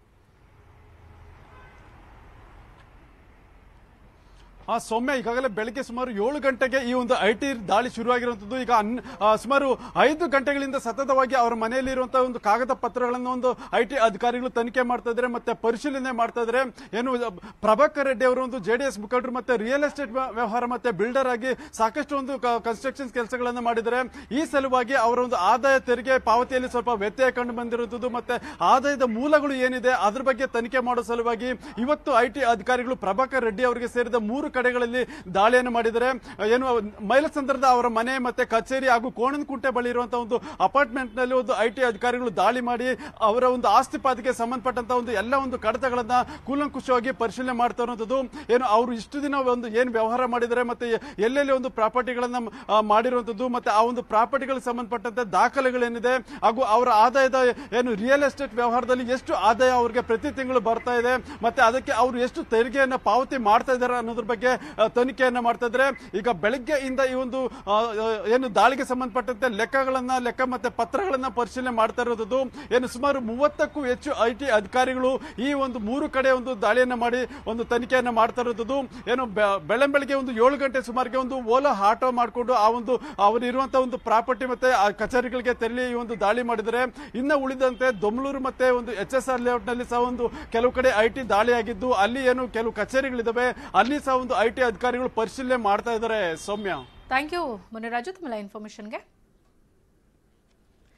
ಸೌಮ್ಯ, ಈಗಾಗಲೇ ಬೆಳಗ್ಗೆ ಸುಮಾರು 7 ಗಂಟೆಗೆ ಈ ಒಂದು ಐಟಿ ದಾಳಿ ಶುರುವಾಗಿರುವಂತದ್ದು. ಈಗ ಸುಮಾರು 5 ಗಂಟೆಗಳಿಂದ ಸತತವಾಗಿ ಅವರ ಮನೆಯಲ್ಲಿರುವಂತಹ ಒಂದು ಕಾಗದ ಪತ್ರಗಳನ್ನು ಒಂದು ಐಟಿ ಅಧಿಕಾರಿಗಳು ತನಿಖೆ ಮಾಡ್ತಾ ಇದ್ದಾರೆ ಮತ್ತೆ ಪರಿಶೀಲನೆ ಮಾಡ್ತಾ ಇದ್ದಾರೆ. ಏನು ಪ್ರಭಾಕರ್ ರೆಡ್ಡಿ ಅವರು ಒಂದು ಜೆಡಿಎಸ್ ಮುಖಂಡರು ಮತ್ತೆ ರಿಯಲ್ ಎಸ್ಟೇಟ್ ವ್ಯವಹಾರ ಮತ್ತೆ ಬಿಲ್ಡರ್ ಆಗಿ ಸಾಕಷ್ಟು ಒಂದು ಕನ್ಸ್ಟ್ರಕ್ಷನ್ ಕೆಲಸಗಳನ್ನು ಮಾಡಿದ್ದಾರೆ. ಈ ಸಲುವಾಗಿ ಅವರ ಒಂದು ಆದಾಯ ತೆರಿಗೆ ಪಾವತಿಯಲ್ಲಿ ಸ್ವಲ್ಪ ವ್ಯತ್ಯಯ ಕಂಡು ಬಂದಿರುವುದು ಮತ್ತೆ ಆದಾಯದ ಮೂಲಗಳು ಏನಿದೆ ಅದ್ರ ಬಗ್ಗೆ ತನಿಖೆ ಮಾಡೋ ಸಲುವಾಗಿ ಇವತ್ತು ಐಟಿ ಅಧಿಕಾರಿಗಳು ಪ್ರಭಾಕರ್ ರೆಡ್ಡಿ ಅವರಿಗೆ ಸೇರಿದ 3 ಕಡೆಗಳಲ್ಲಿ ದಾಳಿಯನ್ನು ಮಾಡಿದ್ದಾರೆ. ಏನು ಮೈಲಸಂದ್ರದ ಅವರ ಮನೆ ಮತ್ತೆ ಕಚೇರಿ ಹಾಗೂ ಕೋಣನಕುಂಟೆ ಬಳಿ ಇರುವಂತಹ ಒಂದು ಅಪಾರ್ಟ್ಮೆಂಟ್ ನಲ್ಲಿ ಒಂದು ಐಟಿ ಅಧಿಕಾರಿಗಳು ದಾಳಿ ಮಾಡಿ ಅವರ ಒಂದು ಆಸ್ತಿ ಪಾತಿಗೆ ಸಂಬಂಧಪಟ್ಟಂತ ಒಂದು ಎಲ್ಲ ಒಂದು ಕಡತಗಳನ್ನ ಕೂಲಂಕುಷವಾಗಿ ಪರಿಶೀಲನೆ ಮಾಡ್ತಾ ಇರುವಂತದ್ದು. ಏನು ಅವರು ಇಷ್ಟು ದಿನ ಒಂದು ಏನು ವ್ಯವಹಾರ ಮಾಡಿದ್ದಾರೆ ಮತ್ತೆ ಎಲ್ಲೆಲ್ಲಿ ಒಂದು ಪ್ರಾಪರ್ಟಿಗಳನ್ನ ಮಾಡಿರುವಂತದ್ದು ಮತ್ತೆ ಆ ಒಂದು ಪ್ರಾಪರ್ಟಿಗಳಿಗೆ ಸಂಬಂಧಪಟ್ಟಂತೆ ದಾಖಲೆಗಳೇನಿದೆ ಹಾಗೂ ಅವರ ಆದಾಯದ ಏನು ರಿಯಲ್ ಎಸ್ಟೇಟ್ ವ್ಯವಹಾರದಲ್ಲಿ ಎಷ್ಟು ಆದಾಯ ಅವರಿಗೆ ಪ್ರತಿ ತಿಂಗಳು ಬರ್ತಾ ಇದೆ ಮತ್ತೆ ಅದಕ್ಕೆ ಅವರು ಎಷ್ಟು ತೆರಿಗೆಯನ್ನ ಪಾವತಿ ಮಾಡ್ತಾ ಇದ್ದಾರೆ ಅನ್ನೋದ್ರ ಬಗ್ಗೆ ತನಿಖೆಯನ್ನ ಮಾಡ್ತಾ ಇದ್ದಾರೆ. ಈಗ ಬೆಳಗ್ಗೆಯಿಂದ ಈ ಒಂದು ಏನು ದಾಳಿಗೆ ಸಂಬಂಧಪಟ್ಟಂತೆ ಲೆಕ್ಕ ಮತ್ತೆ ಪತ್ರಗಳನ್ನ ಪರಿಶೀಲನೆ ಮಾಡ್ತಾ ಇರೋದು. ಏನು ಸುಮಾರು 30ಕ್ಕೂ ಹೆಚ್ಚು ಐಟಿ ಅಧಿಕಾರಿಗಳು ಈ ಒಂದು 3 ಕಡೆ ಒಂದು ದಾಳಿಯನ್ನ ಮಾಡಿ ಒಂದು ತನಿಖೆಯನ್ನ ಮಾಡ್ತಾ ಇರೋದು. ಏನು ಬೆಳಗ್ಗೆ ಒಂದು 7 ಗಂಟೆ ಸುಮಾರಿಗೆ ಒಂದು ಓಲಾ ಆಟೋ ಮಾಡಿಕೊಂಡು ಆ ಒಂದು ಅವರು ಇರುವಂತಹ ಒಂದು ಪ್ರಾಪರ್ಟಿ ಮತ್ತೆ ಆ ಕಚೇರಿಗಳಿಗೆ ತೆರಳಿ ಈ ಒಂದು ದಾಳಿ ಮಾಡಿದರೆ. ಇನ್ನು ಉಳಿದಂತೆ ದೊಮ್ಮಲೂರು ಮತ್ತೆ ಒಂದು HSR ಲೇಔಟ್ ನಲ್ಲಿ ಸಹ ಒಂದು ಕೆಲವು ಕಡೆ ಐಟಿ ದಾಳಿ ಆಗಿದ್ದು ಅಲ್ಲಿ ಏನು ಕೆಲವು ಕಚೇರಿಗಳಿದಾವೆ ಅಲ್ಲಿ ಸಹ ಒಂದು ಐಟಿ ಅಧಿಕಾರಿಗಳು ಪರಿಶೀಲನೆ ಮಾಡ್ತಾ ಇದ್ದಾರೆ. ಸೌಮ್ಯ, ಥ್ಯಾಂಕ್ ಯು ಮುನಿರಾಜು ತಮ್ಮೆಲ್ಲ ಇನ್ಫಾರ್ಮೇಶನ್ಗೆ.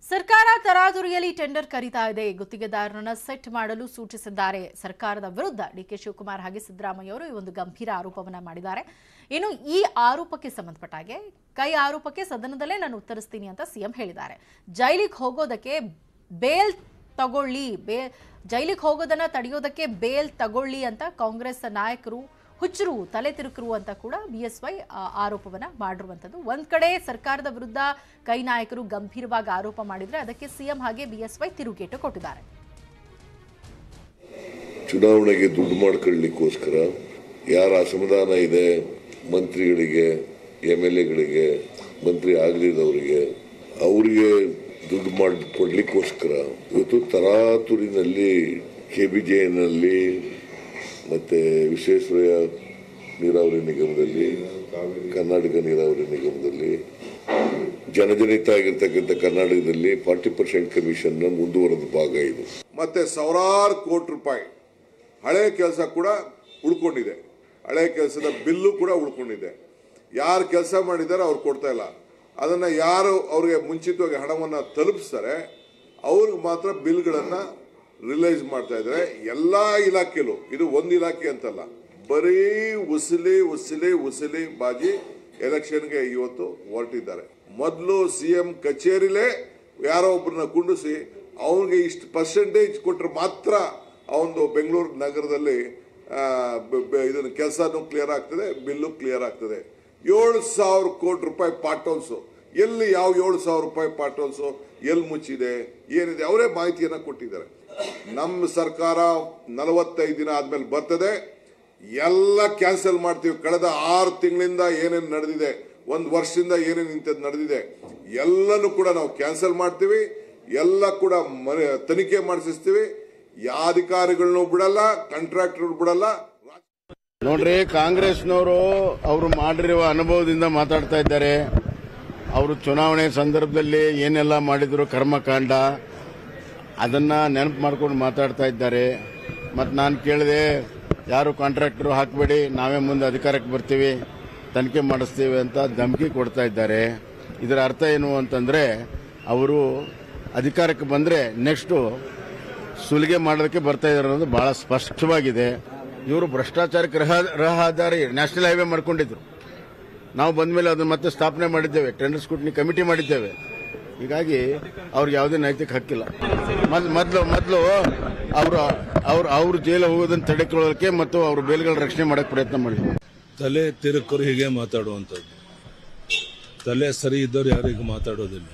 ಸರ್ಕಾರ ತರಾತುರಿಯಲ್ಲಿ ಟೆಂಡರ್ ಕರೀತಾ ಇದೆ. ಗುತ್ತಿಗೆದಾರರನ್ನ ಸೆಟ್ ಮಾಡಲು ಸೂಚಿಸಿದ್ದಾರೆ. ಸರ್ಕಾರದ ವಿರುದ್ಧ ಡಿಕೆ ಶಿವಕುಮಾರ್ ಹಾಗೆ ಸಿದ್ದರಾಮಯ್ಯ ಅವರು ಈ ಒಂದು ಗಂಭೀರ ಆರೋಪವನ್ನ ಮಾಡಿದ್ದಾರೆ. ಇನ್ನು ಈ ಆರೋಪಕ್ಕೆ ಸಂಬಂಧಪಟ್ಟ ಹಾಗೆ ಕೈ ಆರೋಪಕ್ಕೆ ಸದನದಲ್ಲೇ ನಾನು ಉತ್ತರಿಸ್ತೀನಿ ಅಂತ ಸಿಎಂ ಹೇಳಿದ್ದಾರೆ. ಜೈಲಿಗೆ ಹೋಗೋದಕ್ಕೆ ಬೇಲ್ ತಗೊಳ್ಳಿ, ಜೈಲಿಗೆ ಹೋಗೋದನ್ನ ತಡೆಯೋದಕ್ಕೆ ಬೇಲ್ ತಗೊಳ್ಳಿ ಅಂತ ಕಾಂಗ್ರೆಸ್ ನಾಯಕರು ಹುಚ್ಚರು, ತಲೆ ತಿರುಕರು ಅಂತ ಕೂಡ ಬಿಎಸ್ವೈ ಆರೋಪವನ್ನ ಮಾಡಿರುವಂಥದ್ದು. ಒಂದ್ ಕಡೆ ಸರ್ಕಾರದ ವಿರುದ್ಧ ಕೈ ನಾಯಕರು ಗಂಭೀರವಾಗಿ ಆರೋಪ ಮಾಡಿದ್ರೆ ಅದಕ್ಕೆ ಸಿಎಂ ಹಾಗೆ ಬಿಎಸ್ವೈ ತಿರುಗೇಟು ಕೊಟ್ಟಿದ್ದಾರೆ. ಚುನಾವಣೆಗೆ ದುಡ್ಡು ಮಾಡ್ಕೊಳ್ಳಿಕ್ಕೋಸ್ಕರ ಯಾರ ಅಸಮಾಧಾನ ಇದೆ ಮಂತ್ರಿಗಳಿಗೆ, MLAಗಳಿಗೆ, ಮಂತ್ರಿ ಆಗಲಿದ್ದವರಿಗೆ, ಅವರಿಗೆ ದುಡ್ಡು ಮಾಡಿಕೊಡ್ಲಿಕ್ಕೋಸ್ಕರ ಇವತ್ತು ತರಾತುರಿನಲ್ಲಿ KBJನಲ್ಲಿ ಮತ್ತೆ ವಿಶ್ವೇಶ್ವರಯ್ಯ ನೀರಾವರಿ ನಿಗಮದಲ್ಲಿ, ಕರ್ನಾಟಕ ನೀರಾವರಿ ನಿಗಮದಲ್ಲಿ, ಜನಜನಿತ ಆಗಿರ್ತಕ್ಕಂಥ ಕರ್ನಾಟಕದಲ್ಲಿ 40% ಕಮಿಷನ್ ಮುಂದುವರೆದ ಭಾಗ ಇದು. ಮತ್ತೆ ಸಾವಿರಾರು ಕೋಟಿ ರೂಪಾಯಿ ಹಳೆ ಕೆಲಸ ಕೂಡ ಉಳ್ಕೊಂಡಿದೆ, ಹಳೆ ಕೆಲಸದ ಬಿಲ್ಲು ಕೂಡ ಉಳ್ಕೊಂಡಿದೆ. ಯಾರು ಕೆಲಸ ಮಾಡಿದ್ದಾರೆ ಅವ್ರು ಕೊಡ್ತಾ ಇಲ್ಲ. ಅದನ್ನ ಯಾರು ಅವ್ರಿಗೆ ಮುಂಚಿತವಾಗಿ ಹಣವನ್ನು ತಲುಪಿಸ್ತಾರೆ ಅವ್ರಿಗೆ ಮಾತ್ರ ಬಿಲ್ಗಳನ್ನ ರಿಲೈಸ್ ಮಾಡ್ತಾ ಇದ್ದಾರೆ. ಎಲ್ಲಾ ಇಲಾಖೆಲೂ, ಇದು ಒಂದು ಇಲಾಖೆ ಅಂತಲ್ಲ, ಬರೀ ಉಸಿಲಿ ಬಾಜಿ ಎಲೆಕ್ಷನ್ಗೆ ಇವತ್ತು ಹೊರಟಿದ್ದಾರೆ. ಮೊದಲು CM ಕಚೇರಿಲೇ ಯಾರೋ ಒಬ್ಬರನ್ನ ಕುಂಡಿಸಿ ಅವನಿಗೆ ಇಷ್ಟು ಪರ್ಸೆಂಟೇಜ್ ಕೊಟ್ಟರೆ ಮಾತ್ರ ಅವನು ಬೆಂಗಳೂರು ನಗರದಲ್ಲಿ ಇದನ್ನ ಕೆಲಸನೂ ಕ್ಲಿಯರ್ ಆಗ್ತದೆ, ಬಿಲ್ಲು ಕ್ಲಿಯರ್ ಆಗ್ತದೆ. 7,000 ಕೋಟಿ ರೂಪಾಯಿ ಪಾರ್ಟ್ ಹೌಲ್ಸು ಎಲ್ಲಿ, ಯಾವ 7,000 ರೂಪಾಯಿ ಪಾರ್ಟ್ ಹೌಲ್ಸು ಎಲ್ಲಿ ಮುಚ್ಚಿದೆ, ಏನಿದೆ, ಅವರೇ ಮಾಹಿತಿಯನ್ನ ಕೊಟ್ಟಿದ್ದಾರೆ. ನಮ್ಮ ಸರ್ಕಾರ 45 ದಿನ ಆದ್ಮೇಲೆ ಬರ್ತದೆ, ಎಲ್ಲ ಕ್ಯಾನ್ಸಲ್ ಮಾಡ್ತೀವಿ. ಕಳೆದ 6 ತಿಂಗಳಿಂದ ಏನೇನು ನಡೆದಿದೆ, 1 ವರ್ಷದಿಂದ ಏನೇನು ಇಂಥದ್ದು ನಡೆದಿದೆ ಎಲ್ಲನೂ ಕೂಡ ನಾವು ಕ್ಯಾನ್ಸಲ್ ಮಾಡ್ತೀವಿ. ಎಲ್ಲ ಕೂಡ ತನಿಖೆ ಮಾಡಿಸ್ತೀವಿ. ಯಾವ ಅಧಿಕಾರಿಗಳನ್ನೂ ಬಿಡಲ್ಲ, ಕಾಂಟ್ರಾಕ್ಟರ್ ಬಿಡಲ್ಲ. ನೋಡ್ರಿ, ಕಾಂಗ್ರೆಸ್ನವರು ಅವರು ಮಾಡಿರುವ ಅನುಭವದಿಂದ ಮಾತಾಡ್ತಾ ಇದ್ದಾರೆ. ಅವರು ಚುನಾವಣೆ ಸಂದರ್ಭದಲ್ಲಿ ಏನೆಲ್ಲ ಮಾಡಿದ್ರು ಕರ್ಮಕಾಂಡ, ಅದನ್ನ ನೆನಪು ಮಾಡ್ಕೊಂಡು ಮಾತಾಡ್ತಾ ಇದ್ದಾರೆ. ಮತ್ತು ನಾನು ಕೇಳಿದೆ, ಯಾರು ಕಾಂಟ್ರಾಕ್ಟರು ಹಾಕಬೇಡಿ, ನಾವೇ ಮುಂದೆ ಅಧಿಕಾರಕ್ಕೆ ಬರ್ತೀವಿ, ತನಿಖೆ ಮಾಡಿಸ್ತೀವಿ ಅಂತ ಧಮಕಿ ಕೊಡ್ತಾ ಇದ್ದಾರೆ. ಇದರ ಅರ್ಥ ಏನು ಅಂತಂದ್ರೆ, ಅವರು ಅಧಿಕಾರಕ್ಕೆ ಬಂದ್ರೆ ನೆಕ್ಸ್ಟ್ ಸುಲಿಗೆ ಮಾಡೋದಕ್ಕೆ ಬರ್ತಾ ಇದ್ದಾರೆ ಅನ್ನೋದು ಬಹಳ ಸ್ಪಷ್ಟವಾಗಿದೆ. ಇವರು ಭ್ರಷ್ಟಾಚಾರಕ್ಕೆ ರಹದಾರಿ ನ್ಯಾಷನಲ್ ಹೈವೇ ಮಾಡ್ಕೊಂಡಿದ್ರು. ನಾವು ಬಂದ ಮೇಲೆ ಅದನ್ನು ಮತ್ತೆ ಸ್ಥಾಪನೆ ಮಾಡಿದ್ದೇವೆ, ಟೆಂಡರ್ ಸ್ಕ್ರೂಟಿನಿ ಕಮಿಟಿ ಮಾಡಿದ್ದೇವೆ. ಹೀಗಾಗಿ ಅವ್ರಿಗೆ ಯಾವುದೇ ನೈತಿಕ ಹಕ್ಕಿಲ್ಲ. ಮೊದಲು ಅವರು ಜೈಲು ಹೋಗೋದನ್ನು ತಡೆಕೊಳ್ಳೋಕೆ ಮತ್ತು ಅವ್ರ ಬೇಲ್ಗಳ ರಕ್ಷಣೆ ಮಾಡಕ್ಕೆ ಪ್ರಯತ್ನ ಮಾಡಿದ್ರು. ತಲೆ ತಿರುಕರು ಹೀಗೆ ಮಾತಾಡುವಂಥದ್ದು. ತಲೆ ಸರಿ ಇದ್ದವ್ರು ಯಾರಿಗೂ ಮಾತಾಡೋದಿಲ್ಲ.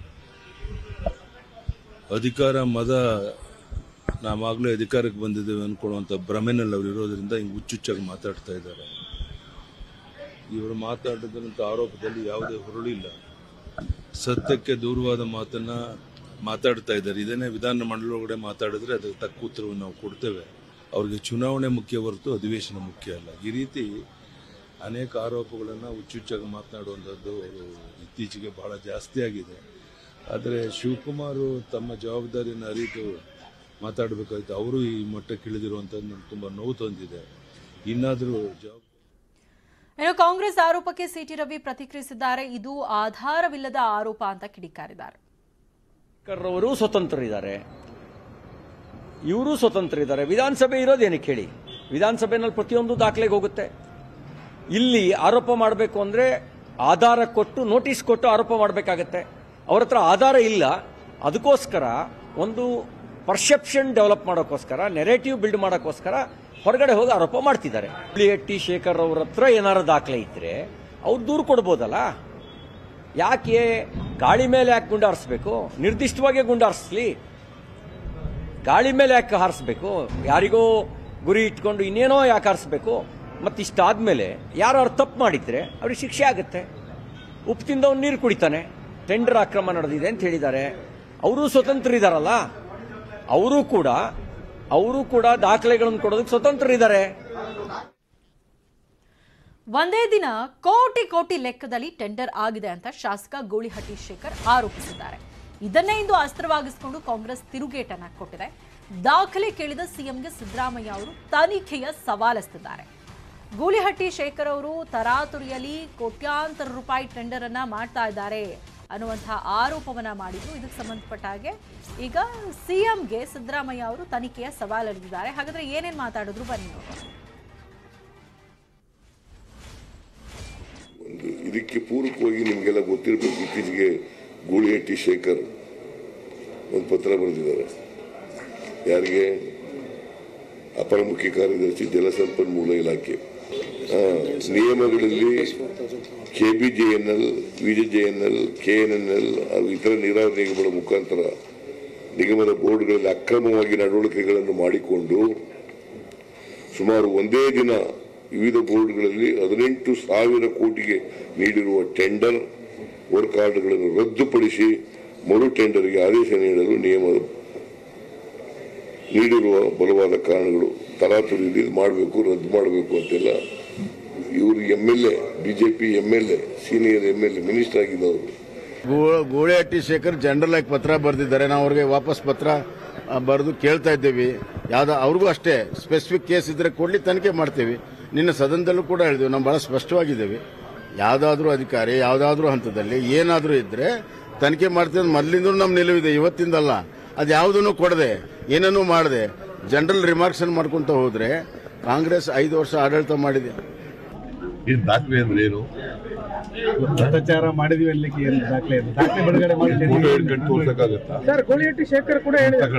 ಅಧಿಕಾರ ಮದ, ನಾವಾಗಲೇ ಅಧಿಕಾರಕ್ಕೆ ಬಂದಿದ್ದೇವೆ ಅನ್ಕೊಳ್ಳುವಂಥ ಭ್ರಮೆನಲ್ಲಿ ಅವ್ರು ಇರೋದ್ರಿಂದ ಹಿಂಗೆ ಹುಚ್ಚುಚ್ಚಾಗಿ ಮಾತಾಡ್ತಾ ಇದ್ದಾರೆ. ಇವರು ಮಾತಾಡಿದಂಥ ಆರೋಪದಲ್ಲಿ ಯಾವುದೇ ಹುರುಳಿಲ್ಲ, ಸತ್ಯಕ್ಕೆ ದೂರವಾದ ಮಾತನ್ನ ಮಾತಾಡ್ತಾ ಇದ್ದಾರೆ. ಇದನ್ನೇ ವಿಧಾನ ಮಂಡಲ ಒಳಗಡೆ ಮಾತಾಡಿದ್ರೆ ಅದಕ್ಕೆ ತಕ್ಕ ಉತ್ತರವನ್ನು ನಾವು ಕೊಡ್ತೇವೆ. ಅವ್ರಿಗೆ ಚುನಾವಣೆ ಮುಖ್ಯ ಹೊರತು ಅಧಿವೇಶನ ಮುಖ್ಯ ಅಲ್ಲ. ಈ ರೀತಿ ಅನೇಕ ಆರೋಪಗಳನ್ನು ಹುಚ್ಚುಚ್ಚಾಗಿ ಮಾತನಾಡುವಂಥದ್ದು ಇತ್ತೀಚೆಗೆ ಬಹಳ ಜಾಸ್ತಿ ಆಗಿದೆ. ಆದರೆ ಶಿವಕುಮಾರ್ ತಮ್ಮ ಜವಾಬ್ದಾರಿಯನ್ನು ಅರಿತು ಮಾತಾಡಬೇಕಾಯ್ತು. ಅವರು ಈ ಮಟ್ಟಕ್ಕೆ ಇಳಿದಿರುವಂಥದ್ದು ನಮ್ಗೆ ತುಂಬ ನೋವು ತಂದಿದೆ. ಇನ್ನಾದರೂ ಇನ್ನು ಕಾಂಗ್ರೆಸ್ ಆರೋಪಕ್ಕೆ ಸಿಟಿ ರವಿ ಪ್ರತಿಕ್ರಿಯಿಸಿದ್ದಾರೆ. ಇದು ಆಧಾರವಿಲ್ಲದ ಆರೋಪ ಅಂತ ಕಿಡಿಕಾರಿದ್ದಾರೆ. ಅವರು ಸ್ವತಂತ್ರರಿದ್ದಾರೆ, ಇವರು ಸ್ವತಂತ್ರರಿದ್ದಾರೆ. ವಿಧಾನಸಭೆ ಇರೋದೇನಕ್ಕೆ ಹೇಳಿ? ವಿಧಾನಸಭೆಯಲ್ಲಿ ಪ್ರತಿಯೊಂದು ದಾಖಲೆಗೆ ಹೋಗುತ್ತೆ. ಇಲ್ಲಿ ಆರೋಪ ಮಾಡಬೇಕು ಅಂದ್ರೆ ಆಧಾರ ಕೊಟ್ಟು, ನೋಟಿಸ್ ಕೊಟ್ಟು ಆರೋಪ ಮಾಡಬೇಕಾಗತ್ತೆ. ಅವ್ರ ಹತ್ರ ಆಧಾರ ಇಲ್ಲ. ಅದಕ್ಕೋಸ್ಕರ ಒಂದು ಪರ್ಸೆಪ್ಷನ್ ಡೆವಲಪ್ ಮಾಡೋಕ್ಕೋಸ್ಕರ, ನೆರೇಟಿವ್ ಬಿಲ್ಡ್ ಮಾಡೋಕ್ಕೋಸ್ಕರ ಹೊರಗಡೆ ಹೋಗಿ ಆರೋಪ ಮಾಡ್ತಿದ್ದಾರೆ. ಹುಲಿಹಟ್ಟಿ ಶೇಖರ್ ಅವ್ರ ಹತ್ರ ಏನಾರು ದಾಖಲೆ ಇದ್ರೆ ಅವ್ರು ದೂರು ಕೊಡ್ಬೋದಲ್ಲ. ಯಾಕೆ ಗಾಳಿ ಮೇಲೆ ಯಾಕೆ ಗುಂಡು ಹಾರಿಸ್ಬೇಕು? ನಿರ್ದಿಷ್ಟವಾಗಿ ಗುಂಡು ಹಾರಿಸ್ಲಿ. ಗಾಳಿ ಮೇಲೆ ಯಾಕೆ ಹಾರಿಸ್ಬೇಕು? ಯಾರಿಗೋ ಗುರಿ ಇಟ್ಕೊಂಡು ಇನ್ನೇನೋ ಯಾಕೆ ಹಾರಿಸ್ಬೇಕು? ಮತ್ತಿಷ್ಟಾದ್ಮೇಲೆ ಯಾರು ತಪ್ಪು ಮಾಡಿದ್ರೆ ಅವ್ರಿಗೆ ಶಿಕ್ಷೆ ಆಗುತ್ತೆ. ಉಪ್ಪು ತಿಂದವನು ನೀರು ಕುಡಿತಾನೆ. ಟೆಂಡರ್ ಅಕ್ರಮ ನಡೆದಿದೆ ಅಂತ ಹೇಳಿದ್ದಾರೆ. ಅವರು ಸ್ವತಂತ್ರ ಇದ್ದಾರಲ್ಲ, ಅವರು ಕೂಡ ದಾಖಲೆಗಳನ್ನು ಕೊಡೋದಕ್ಕೆ ಸ್ವತಂತ್ರರಿದ್ದಾರೆ. ಒಂದೇ ದಿನ ಕೋಟಿ ಲೆಕ್ಕದಲ್ಲಿ ಟೆಂಡರ್ ಆಗಿದೆ ಅಂತ ಶಾಸಕ ಗೂಳಿಹಟ್ಟಿ ಶೇಖರ್ ಆರೋಪಿಸಿದ್ದಾರೆ. ಇದನ್ನೇ ಇಂದು ಅಸ್ತ್ರವಾಗಿಸಿಕೊಂಡು ಕಾಂಗ್ರೆಸ್ ತಿರುಗೇಟನ್ನ ಕೊಟ್ಟಿದೆ. ದಾಖಲೆ ಕೇಳಿದ ಸಿಎಂಗೆ ಸಿದ್ದರಾಮಯ್ಯ ಅವರು ತನಿಖೆಯ ಸವಾಲೆಸೆದಿದ್ದಾರೆ. ಗೂಳಿಹಟ್ಟಿ ಶೇಖರ್ ಅವರು ತರಾತುರಿಯಲ್ಲಿ ಕೋಟ್ಯಾಂತರ ರೂಪಾಯಿ ಟೆಂಡರ್ ಅನ್ನ ಮಾಡ್ತಾ ಇದ್ದಾರೆ. ಅನ್ನುವಂತಹ ಆರೋಪವನ್ನ ಮಾಡಿದ್ರು. ಇದಕ್ಕೆ ಸಂಬಂಧಪಟ್ಟ ಹಾಗೆ ಈಗ ಸಿಎಂಗೆ ಸಿದ್ದರಾಮಯ್ಯ ಅವರು ತನಿಖೆಯ ಸವಾಲೆಳೆದಿದ್ದಾರೆ. ಹಾಗಾದ್ರೆ ಏನೇನ್ ಮಾತಾಡಿದ್ರು ಬನ್ನಿ ನೋಡೋಣ. ಇದಕ್ಕೆ ಪೂರಕವಾಗಿ ನಿಮಗೆಲ್ಲ ಗೊತ್ತಿರಬೇಕು, ಇತ್ತೀಚೆಗೆ ಗೂಳಿಹಟ್ಟಿ ಶೇಖರ್ ಒಂದು ಪತ್ರ ಬರೆದಿದ್ದಾರೆ. ಯಾರಿಗೆ? ಅಪರ ಮುಖ್ಯ ಕಾರ್ಯದರ್ಶಿ ಜಲಸಂಪನ್ಮೂಲ ಇಲಾಖೆ. ನಿಯಮಗಳಲ್ಲಿ KBJNL, VJNL, KNNL ಹಾಗೂ ಇತರ ನೀರಾವರಿ ನಿಗಮಗಳ ಮುಖಾಂತರ ನಿಗಮದ ಬೋರ್ಡ್ಗಳಲ್ಲಿ ಅಕ್ರಮವಾಗಿ ನಡವಳಿಕೆಗಳನ್ನು ಮಾಡಿಕೊಂಡು ಸುಮಾರು ಒಂದೇ ದಿನ ವಿವಿಧ ಬೋರ್ಡ್ಗಳಲ್ಲಿ 18,000 ಕೋಟಿಗೆ ನೀಡಿರುವ ಟೆಂಡರ್ ವರ್ಕ್ ಆರ್ಡರ್ಗಳನ್ನು ರದ್ದುಪಡಿಸಿ ಮರು ಟೆಂಡರ್ಗೆ ಆದೇಶ ನೀಡಲು ನಿಯಮ ನೀಡಿರುವ ಬಲವಾದ ಕಾರಣಗಳು. ತರಾತುರಿಯಲ್ಲಿ ಮಾಡಬೇಕು, ರದ್ದು ಮಾಡಬೇಕು ಅಂತೆಲ್ಲ ಇವರು MLA, BJP MLA, senior MLA, minister ಆಗಿದ್ದವರು. ಗೂಳಿಹಟ್ಟಿ ಶೇಖರ್ ಜನರಲ್ ಆಗಿ ಪತ್ರ ಬರೆದಿದ್ದಾರೆ. ನಾವು ಅವ್ರಿಗೆ ವಾಪಸ್ ಪತ್ರ ಬರೆದು ಕೇಳ್ತಾ ಇದ್ದೇವೆ. ಅವ್ರಿಗೂ ಅಷ್ಟೇ ಸ್ಪೆಸಿಫಿಕ್ ಕೇಸ್ ಇದ್ರೆ ಕೊಡ್ಲಿ, ತನಿಖೆ ಮಾಡ್ತೇವೆ. ನಿನ್ನ ಸದನದಲ್ಲೂ ಕೂಡ ಹೇಳಿದ್ವಿ, ನಾವು ಬಹಳ ಸ್ಪಷ್ಟವಾಗಿದ್ದೇವೆ. ಯಾವುದಾದ್ರೂ ಅಧಿಕಾರಿ ಯಾವುದಾದ್ರೂ ಹಂತದಲ್ಲಿ ಏನಾದರೂ ಇದ್ರೆ ತನಿಖೆ ಮಾಡ್ತೇವೆ. ಮೊದಲಿಂದ ನಮ್ಮ ನಿಲುವಿದೆ, ಇವತ್ತಿಂದಲ್ಲ. ಅದು ಯಾವುದನ್ನು ಕೊಡದೆ ಏನನ್ನೂ ಮಾಡದೆ ಜನರಲ್ ರಿಮಾರ್ಕ್ಸ್ ಅನ್ನು ಮಾಡ್ಕೊಂತ ಹೋದ್ರೆ ಕಾಂಗ್ರೆಸ್ 5 ವರ್ಷ ಆಡಳಿತ ಮಾಡಿದೆ. ಈ ದಾಖಲೆ ಅಂದ್ರೆ ಏನು? ಭ್ರಷ್ಟಾಚಾರ ಮಾಡಿದ್ವಿ ಅನ್ಲಿಕ್ಕೆ ಏನು ದಾಖಲೆ ಇದೆ? ದಾಖಲೆ ಬಿಡುಗಡೆ ಮಾಡಿ ತೋರ್ಸಕ್ಕಾಗತ್ತಾ? ಸರ್, ಗೂಳಿಹಟ್ಟಿ ಶೇಖರ್ ಕೂಡ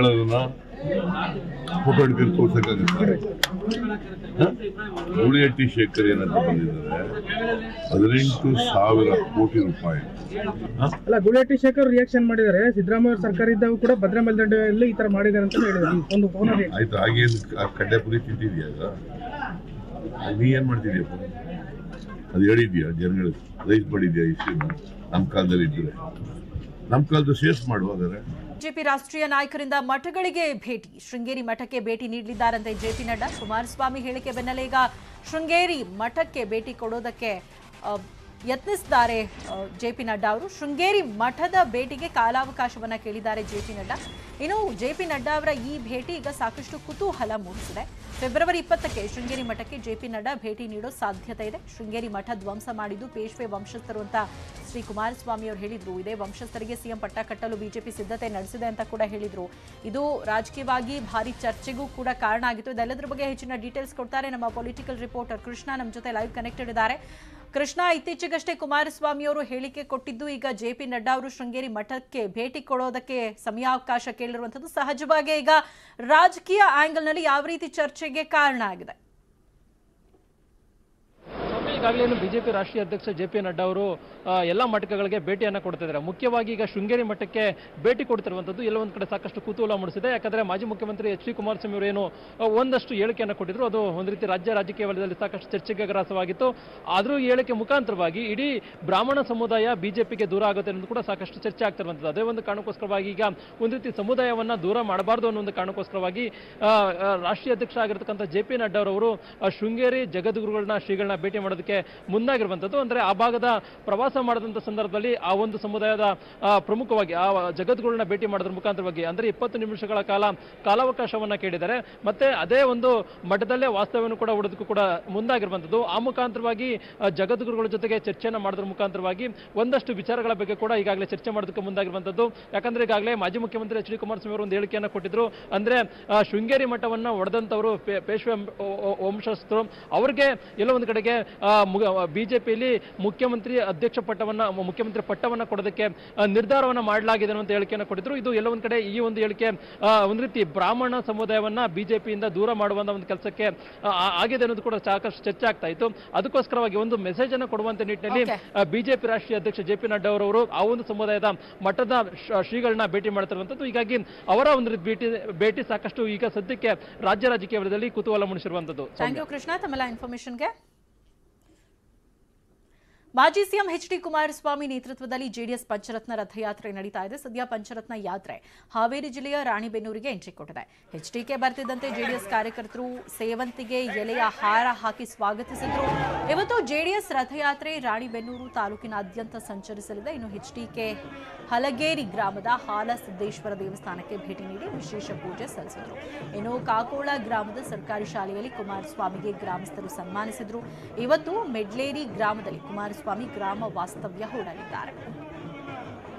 ಫೋಟೋ ಹಿಡ್ಕೊಂಡು ತೋರ್ಸಕ್ಕಾಗತ್ತಾ? ಗೂಳಿಹಟ್ಟಿ ಶೇಖರ್ ಏನಂತ ಬಂದಿದ್ದಾರೆ 18,000 ಕೋಟಿ ರೂಪಾಯಿ. ಅಲ್ಲ, ಗೂಳಿಹಟ್ಟಿ ಶೇಖರ್ ರಿಯಾಕ್ಷನ್ ಮಾಡಿದ್ದಾರೆ. ಸಿದ್ದರಾಮಯ್ಯ ಸರ್ಕಾರ ಇದ್ದಾಗ ಕೂಡ ಭದ್ರಾ ಮೇಲ್ದಂಡೆಯಲ್ಲಿ ಈ ತರ ಮಾಡಿದ್ದಾರೆ ಅಂತ ಹೇಳಿದ್ದಾರೆ. ಒಂದು ಫೋನ್ ಆಯ್ತು, ಹಾಗೆ ಕಡ್ಡೆ ಪುರಿ ತಿಂತಿದ್ಯಾ? ನೀ ಏನ್ ಮಾಡ್ತಿದ್ಯಪ್ಪ? ಅದು ಹೇಳಿದ್ಯಾ ಜನಗಳು ರೈಸ್ ಮಾಡಿದ್ಯಾ? ಇಷ್ಟು ನಮ್ಮ ಕಾಲದಲ್ಲಿ ಇದ್ರೆ ನಮ್ಮ ಕಾಲದ ಸೇರ್ಸ್ ಮಾಡುವಾದರೆ. ಬಿಜೆಪಿ ರಾಷ್ಟ್ರೀಯ ನಾಯಕರಿಂದ ಮಠಗಳಿಗೆ ಭೇಟಿ. ಶೃಂಗೇರಿ ಮಠಕ್ಕೆ ಭೇಟಿ ನೀಡಲಿದ್ದಾರಂತೆ ಜೆಪಿ ನಡ್ಡಾ. ಕುಮಾರಸ್ವಾಮಿ ಹೇಳಿಕೆ ಬೆನ್ನಲ್ಲೇ ಈಗ ಶೃಂಗೇರಿ ಮಠಕ್ಕೆ ಭೇಟಿ ಕೊಡೋದಕ್ಕೆ ಯತ್ನಿಸಿದ್ದಾರೆ ಜೆಪಿ ನಡ್ಡಾ ಅವರು. ಶೃಂಗೇರಿ ಮಠದ ಭೇಟಿಗೆ ಕಾಲಾವಕಾಶವನ್ನ ಕೇಳಿದ್ದಾರೆ ಜೆಪಿ ನಡ್ಡಾ. ಇನ್ನು ಜೆಪಿ ನಡ್ಡಾ ಅವರ ಈ ಭೇಟಿ ಈಗ ಸಾಕಷ್ಟು ಕುತೂಹಲ ಮೂಡಿಸಿದೆ. ಫೆಬ್ರವರಿ 20ಕ್ಕೆ ಶೃಂಗೇರಿ ಮಠಕ್ಕೆ ಜೆಪಿ ನಡ್ಡಾ ಭೇಟಿ ನೀಡೋ ಸಾಧ್ಯತೆ ಇದೆ. ಶೃಂಗೇರಿ ಮಠ ಧ್ವಂಸ ಮಾಡಿದ್ದು ಪೇಶ್ವೆ ವಂಶಸ್ಥರು ಅಂತ ಶ್ರೀ ಕುಮಾರಸ್ವಾಮಿ ಅವರು ಹೇಳಿದ್ರು. ಇದೇ ವಂಶಸ್ಥರಿಗೆ ಸಿಎಂ ಪಟ್ಟ ಕಟ್ಟಲು ಬಿಜೆಪಿ ಸಿದ್ಧತೆ ನಡೆಸಿದೆ ಅಂತ ಕೂಡ ಹೇಳಿದ್ರು. ಇದು ರಾಜಕೀಯವಾಗಿ ಭಾರಿ ಚರ್ಚೆಗೂ ಕೂಡ ಕಾರಣ ಆಗಿತ್ತು. ಇದೆಲ್ಲದರ ಬಗ್ಗೆ ಹೆಚ್ಚಿನ ಡೀಟೇಲ್ಸ್ ಕೊಡ್ತಾರೆ ನಮ್ಮ ಪೊಲಿಟಿಕಲ್ ರಿಪೋರ್ಟರ್ ಕೃಷ್ಣ. ನಮ್ಮ ಜೊತೆ ಲೈವ್ ಕನೆಕ್ಟೆಡ್ ಇದ್ದಾರೆ. ಕೃಷ್ಣ, ಇತ್ತೀಚೆಗಷ್ಟೇ ಕುಮಾರಸ್ವಾಮಿ ಅವರು ಹೇಳಿಕೆ ಕೊಟ್ಟಿದ್ದು, ಈಗ ಜೆಪಿ ನಡ್ಡಾ ಅವರು ಶೃಂಗೇರಿ ಮಠಕ್ಕೆ ಭೇಟಿ ಕೊಡೋದಕ್ಕೆ ಸಮಯಾವಕಾಶ ಕೇಳಿರುವಂತದ್ದು ಸಹಜವಾಗಿ ಈಗ ರಾಜಕೀಯ ಆಂಗಲ್ ನಲ್ಲಿ ಯಾವ ರೀತಿ ಚರ್ಚೆಗೆ ಕಾರಣ ಆಗಿದೆ? ಈಗಾಗಲೇ ಬಿಜೆಪಿ ರಾಷ್ಟ್ರೀಯ ಅಧ್ಯಕ್ಷ ಜೆಪಿ ನಡ್ಡಾ ಅವರು ಎಲ್ಲ ಮಠಗಳಿಗೆ ಭೇಟಿಯನ್ನು ಕೊಡ್ತಿದ್ದಾರೆ. ಮುಖ್ಯವಾಗಿ ಈಗ ಶೃಂಗೇರಿ ಮಠಕ್ಕೆ ಭೇಟಿ ಕೊಡ್ತಿರುವಂಥದ್ದು ಎಲ್ಲ ಒಂದು ಕಡೆ ಸಾಕಷ್ಟು ಕುತೂಹಲ ಮೂಡಿಸಿದೆ. ಯಾಕಂದ್ರೆ ಮಾಜಿ ಮುಖ್ಯಮಂತ್ರಿ ಎಚ್ ಡಿ ಕುಮಾರಸ್ವಾಮಿ ಅವರು ಏನು ಒಂದಷ್ಟು ಹೇಳಿಕೆಯನ್ನು ಕೊಟ್ಟಿದ್ರು, ಅದು ಒಂದು ರೀತಿ ರಾಜಕೀಯ ವಲಯದಲ್ಲಿ ಸಾಕಷ್ಟು ಚರ್ಚೆಗೆ ಗ್ರಾಸವಾಗಿತ್ತು. ಆದರೂ ಈ ಹೇಳಿಕೆ ಮುಖಾಂತರವಾಗಿ ಇಡೀ ಬ್ರಾಹ್ಮಣ ಸಮುದಾಯ ಬಿಜೆಪಿಗೆ ದೂರ ಆಗುತ್ತೆ ಅನ್ನೋದು ಕೂಡ ಸಾಕಷ್ಟು ಚರ್ಚೆ ಆಗ್ತಿರುವಂಥದ್ದು. ಅದೇ ಒಂದು ಕಾರಣಕ್ಕೋಸ್ಕರವಾಗಿ ಈಗ ಒಂದು ರೀತಿ ಸಮುದಾಯವನ್ನ ದೂರ ಮಾಡಬಾರ್ದು ಅನ್ನೋ ಒಂದು ಕಾರಣಕ್ಕೋಸ್ಕರವಾಗಿ ರಾಷ್ಟ್ರೀಯ ಅಧ್ಯಕ್ಷ ಆಗಿರತಕ್ಕಂಥ ಜೆಪಿ ನಡ್ಡಾ ಅವರು ಶೃಂಗೇರಿ ಜಗದ್ಗುರುಗಳನ್ನ ಶ್ರೀಗಳನ್ನ ಭೇಟಿ ಮಾಡೋದಕ್ಕೆ ಮುಂದಾಗಿರುವಂಥದ್ದು. ಅಂದ್ರೆ ಆ ಭಾಗದ ಪ್ರವಾಸ ಮಾಡಿದಂಥ ಸಂದರ್ಭದಲ್ಲಿ ಆ ಒಂದು ಸಮುದಾಯದ ಪ್ರಮುಖವಾಗಿ ಆ ಜಗದ್ಗುರುಗಳನ್ನ ಭೇಟಿ ಮಾಡೋದ್ರ ಮುಖಾಂತರವಾಗಿ ಅಂದ್ರೆ 20 ನಿಮಿಷಗಳ ಕಾಲಾವಕಾಶವನ್ನ ಕೇಳಿದ್ದಾರೆ. ಮತ್ತೆ ಅದೇ ಒಂದು ಮಠದಲ್ಲೇ ವಾಸ್ತವ್ಯವನ್ನು ಕೂಡ ಉಳಿದಕ್ಕೂ ಕೂಡ ಮುಂದಾಗಿರುವಂಥದ್ದು. ಆ ಮುಖಾಂತರವಾಗಿ ಜಗದ್ಗುರುಗಳ ಜೊತೆಗೆ ಚರ್ಚೆಯನ್ನು ಮಾಡೋದ್ರ ಮುಖಾಂತರವಾಗಿ ಒಂದಷ್ಟು ವಿಚಾರಗಳ ಬಗ್ಗೆ ಕೂಡ ಈಗಾಗಲೇ ಚರ್ಚೆ ಮಾಡೋದಕ್ಕೆ ಮುಂದಾಗಿರುವಂಥದ್ದು. ಯಾಕಂದ್ರೆ ಈಗಾಗಲೇ ಮಾಜಿ ಮುಖ್ಯಮಂತ್ರಿ ಎಚ್ ಡಿ ಕುಮಾರಸ್ವಾಮಿ ಅವರು ಒಂದು ಹೇಳಿಕೆಯನ್ನು ಕೊಟ್ಟಿದ್ರು. ಅಂದ್ರೆ ಶೃಂಗೇರಿ ಮಠವನ್ನ ಒಡೆದಂತವರು ಪೇಶ್ವೆ ವಂಶಸ್ಥರು, ಅವ್ರಿಗೆ ಎಲ್ಲ ಒಂದು ಕಡೆಗೆ ಬಿಜೆಪಿಯಲ್ಲಿ ಮುಖ್ಯಮಂತ್ರಿ ಪಟ್ಟವನ್ನ ಕೊಡೋದಕ್ಕೆ ನಿರ್ಧಾರವನ್ನ ಮಾಡಲಾಗಿದೆ ಅಂತ ಹೇಳಿಕೆಯನ್ನು ಕೊಟ್ಟಿದ್ರು. ಇದು ಎಲ್ಲ ಒಂದ್ ಕಡೆ ಈ ಒಂದು ಹೇಳಿಕೆ ಒಂದು ರೀತಿ ಬ್ರಾಹ್ಮಣ ಸಮುದಾಯವನ್ನ ಬಿಜೆಪಿಯಿಂದ ದೂರ ಮಾಡುವಂತ ಒಂದು ಕೆಲಸಕ್ಕೆ ಆಗಿದೆ ಅನ್ನೋದು ಕೂಡ ಸಾಕಷ್ಟು ಚರ್ಚೆ ಆಗ್ತಾ ಇತ್ತು. ಅದಕ್ಕೋಸ್ಕರವಾಗಿ ಒಂದು ಮೆಸೇಜ್ ಅನ್ನು ಕೊಡುವಂತ ನಿಟ್ಟಿನಲ್ಲಿ ಬಿಜೆಪಿ ರಾಷ್ಟ್ರೀಯ ಅಧ್ಯಕ್ಷ ಜೆಪಿ ನಡ್ಡಾ ಅವರು ಆ ಒಂದು ಸಮುದಾಯದ ಮಠದ ಶ್ರೀಗಳನ್ನ ಭೇಟಿ ಮಾಡ್ತಿರುವಂತದ್ದು. ಹೀಗಾಗಿ ಅವರ ಒಂದು ಭೇಟಿ ಸಾಕಷ್ಟು ಈಗ ಸದ್ಯಕ್ಕೆ ರಾಜ್ಯ ರಾಜಕೀಯ ವಲಯದಲ್ಲಿ ಕುತೂಹಲ ಮೂಡಿಸಿರುವಂತದ್ದು. ಥ್ಯಾಂಕ್ ಯು ಕೃಷ್ಣ ತಮ್ಮೆಲ್ಲ ಇನ್ಫಾರ್ಮೇಶನ್ಗೆ. ಮಾಜಿ ಸಿಎಂ ಎಚ್ ಡಿ ಕುಮಾರಸ್ವಾಮಿ ನೇತೃತ್ವದಲ್ಲಿ ಜೆಡಿಎಸ್ ಪಂಚರತ್ನ ರಥಯಾತ್ರೆ ನಡೀತಾ ಇದೆ. ಸದ್ಯ ಪಂಚರತ್ನ ಯಾತ್ರೆ ಹಾವೇರಿ ಜಿಲ್ಲೆಯ ರಾಣಿಬೆನ್ನೂರಿಗೆ ಎಂಟ್ರಿ ಕೊಟ್ಟಿದೆ. ಎಚ್ಡಿಕೆ ಬರ್ತಿದ್ದಂತೆ ಜೆಡಿಎಸ್ ಕಾರ್ಯಕರ್ತರು ಸೇವಂತಿಗೆ ಎಲೆಯ ಹಾರ ಹಾಕಿ ಸ್ವಾಗತಿಸಿದ್ರು. ಇವತ್ತು ಜೆಡಿಎಸ್ ರಥಯಾತ್ರೆ ರಾಣಿಬೆನ್ನೂರು ತಾಲೂಕಿನಾದ್ಯಂತ ಸಂಚರಿಸಲಿದೆ. ಇನ್ನು ಎಚ್ಡಿಕೆ ಹಲಗೇರಿ ಗ್ರಾಮದ ಹಾಲಸಿದ್ದೇಶ್ವರ ದೇವಸ್ಥಾನಕ್ಕೆ ಭೇಟಿ ನೀಡಿ ವಿಶೇಷ ಪೂಜೆ ಸಲ್ಲಿಸಿದ್ರು. ಇನ್ನು ಕಾಕೋಳ ಗ್ರಾಮದ ಸರ್ಕಾರಿ ಶಾಲೆಯಲ್ಲಿ ಕುಮಾರಸ್ವಾಮಿಗೆ ಗ್ರಾಮಸ್ಥರು ಸನ್ಮಾನಿಸಿದ್ರು. ಇವತ್ತು ಮೆಡ್ಲೇರಿ ಗ್ರಾಮದಲ್ಲಿ ಕುಮಾರಸ್ವಾಮಿ ಗ್ರಾಮ ವಾಸ್ತವ್ಯ ಹೂಡಲಿದ್ದಾರೆ.